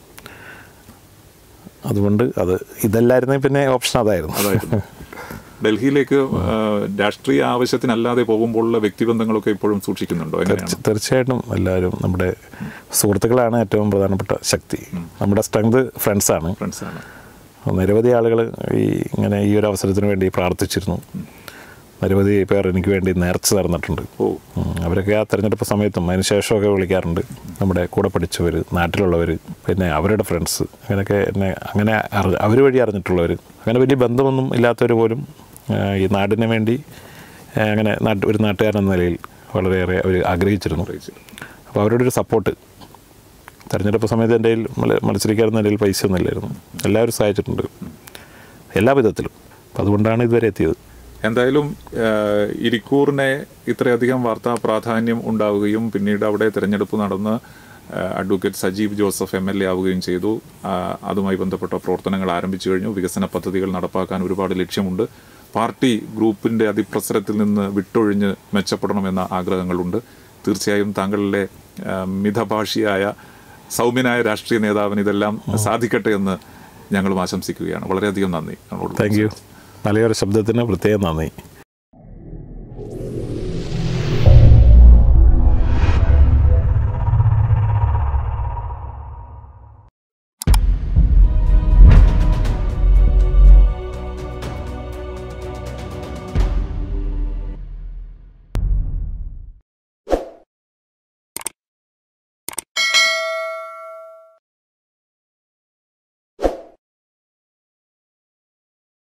അതുകൊണ്ട് ഇതല്ലായിരുന്നെങ്കിൽ പിന്നെ ഓപ്ഷൻ അതായിരുന്നു. ഡൽഹിയിലേക്ക് രാഷ്ട്രീയ ആവശ്യത്തിനല്ലാതെ പോകുമ്പോഴുള്ള വ്യക്തിബന്ധങ്ങളൊക്കെ ഇപ്പോഴും സൂക്ഷിക്കുന്നുണ്ടോ? തീർച്ചയായിട്ടും എല്ലാവരും നമ്മുടെ സുഹൃത്തുക്കളാണ് ഏറ്റവും പ്രധാനപ്പെട്ട ശക്തി. നമ്മുടെ സ്ട്രെങ്ത് ഫ്രണ്ട്സാണ്. നിരവധി ആളുകൾ ഇങ്ങനെ ഈ ഒരു അവസരത്തിന് വേണ്ടി പ്രാർത്ഥിച്ചിരുന്നു. നിരവധി പേർ എനിക്ക് വേണ്ടി നേർച്ച നടന്നിട്ടുണ്ട്. അവരൊക്കെ ആ തെരഞ്ഞെടുപ്പ് സമയത്തും അതിനുശേഷമൊക്കെ വിളിക്കാറുണ്ട്. നമ്മുടെ കൂടെ പഠിച്ചവർ, നാട്ടിലുള്ളവർ, പിന്നെ അവരുടെ ഫ്രണ്ട്സ്, അങ്ങനെയൊക്കെ എന്നെ അങ്ങനെ അവർ വഴി അറിഞ്ഞിട്ടുള്ളവർ, അങ്ങനെ വലിയ ബന്ധമൊന്നും ഇല്ലാത്തവർ പോലും ഈ നാടിന് വേണ്ടി അങ്ങനെ ഒരു നാട്ടുകാരൻ എന്ന നിലയിൽ വളരെയേറെ അവർ ആഗ്രഹിച്ചിരുന്നു. അപ്പോൾ അവരുടെ ഒരു സപ്പോർട്ട് തെരഞ്ഞെടുപ്പ് സമയത്ത് എൻ്റെ മത്സരിക്കാറുന്ന എൻ്റെ പൈസ ഒന്നും ഇല്ലായിരുന്നു. എല്ലാവരും സഹായിച്ചിട്ടുണ്ട് എല്ലാ വിധത്തിലും. അപ്പം അതുകൊണ്ടാണ് ഇതുവരെ എത്തിയത്. എന്തായാലും ഇരിക്കൂറിനെ ഇത്രയധികം വാർത്താ പ്രാധാന്യം ഉണ്ടാവുകയും പിന്നീട് അവിടെ തിരഞ്ഞെടുപ്പ് നടന്ന് അഡ്വക്കേറ്റ് സജീവ് ജോസഫ് MLA ആവുകയും ചെയ്തു. അതുമായി ബന്ധപ്പെട്ട പ്രവർത്തനങ്ങൾ ആരംഭിച്ചു കഴിഞ്ഞു. വികസന പദ്ധതികൾ നടപ്പാക്കാൻ ഒരുപാട് ലക്ഷ്യമുണ്ട്. പാർട്ടി ഗ്രൂപ്പിൻ്റെ അതിപ്രസരത്തിൽ നിന്ന് വിട്ടൊഴിഞ്ഞ് മെച്ചപ്പെടണമെന്ന ആഗ്രഹങ്ങളുണ്ട്. തീർച്ചയായും താങ്കളുടെ മിതഭാഷിയായ സൗമ്യനായ രാഷ്ട്രീയ നേതാവിന് ഇതെല്ലാം സാധിക്കട്ടെ എന്ന് ഞങ്ങളും ആശംസിക്കുകയാണ്. വളരെയധികം നന്ദി. Thank you. മലയോര ശബ്ദത്തിന് പ്രത്യേകം നന്ദി.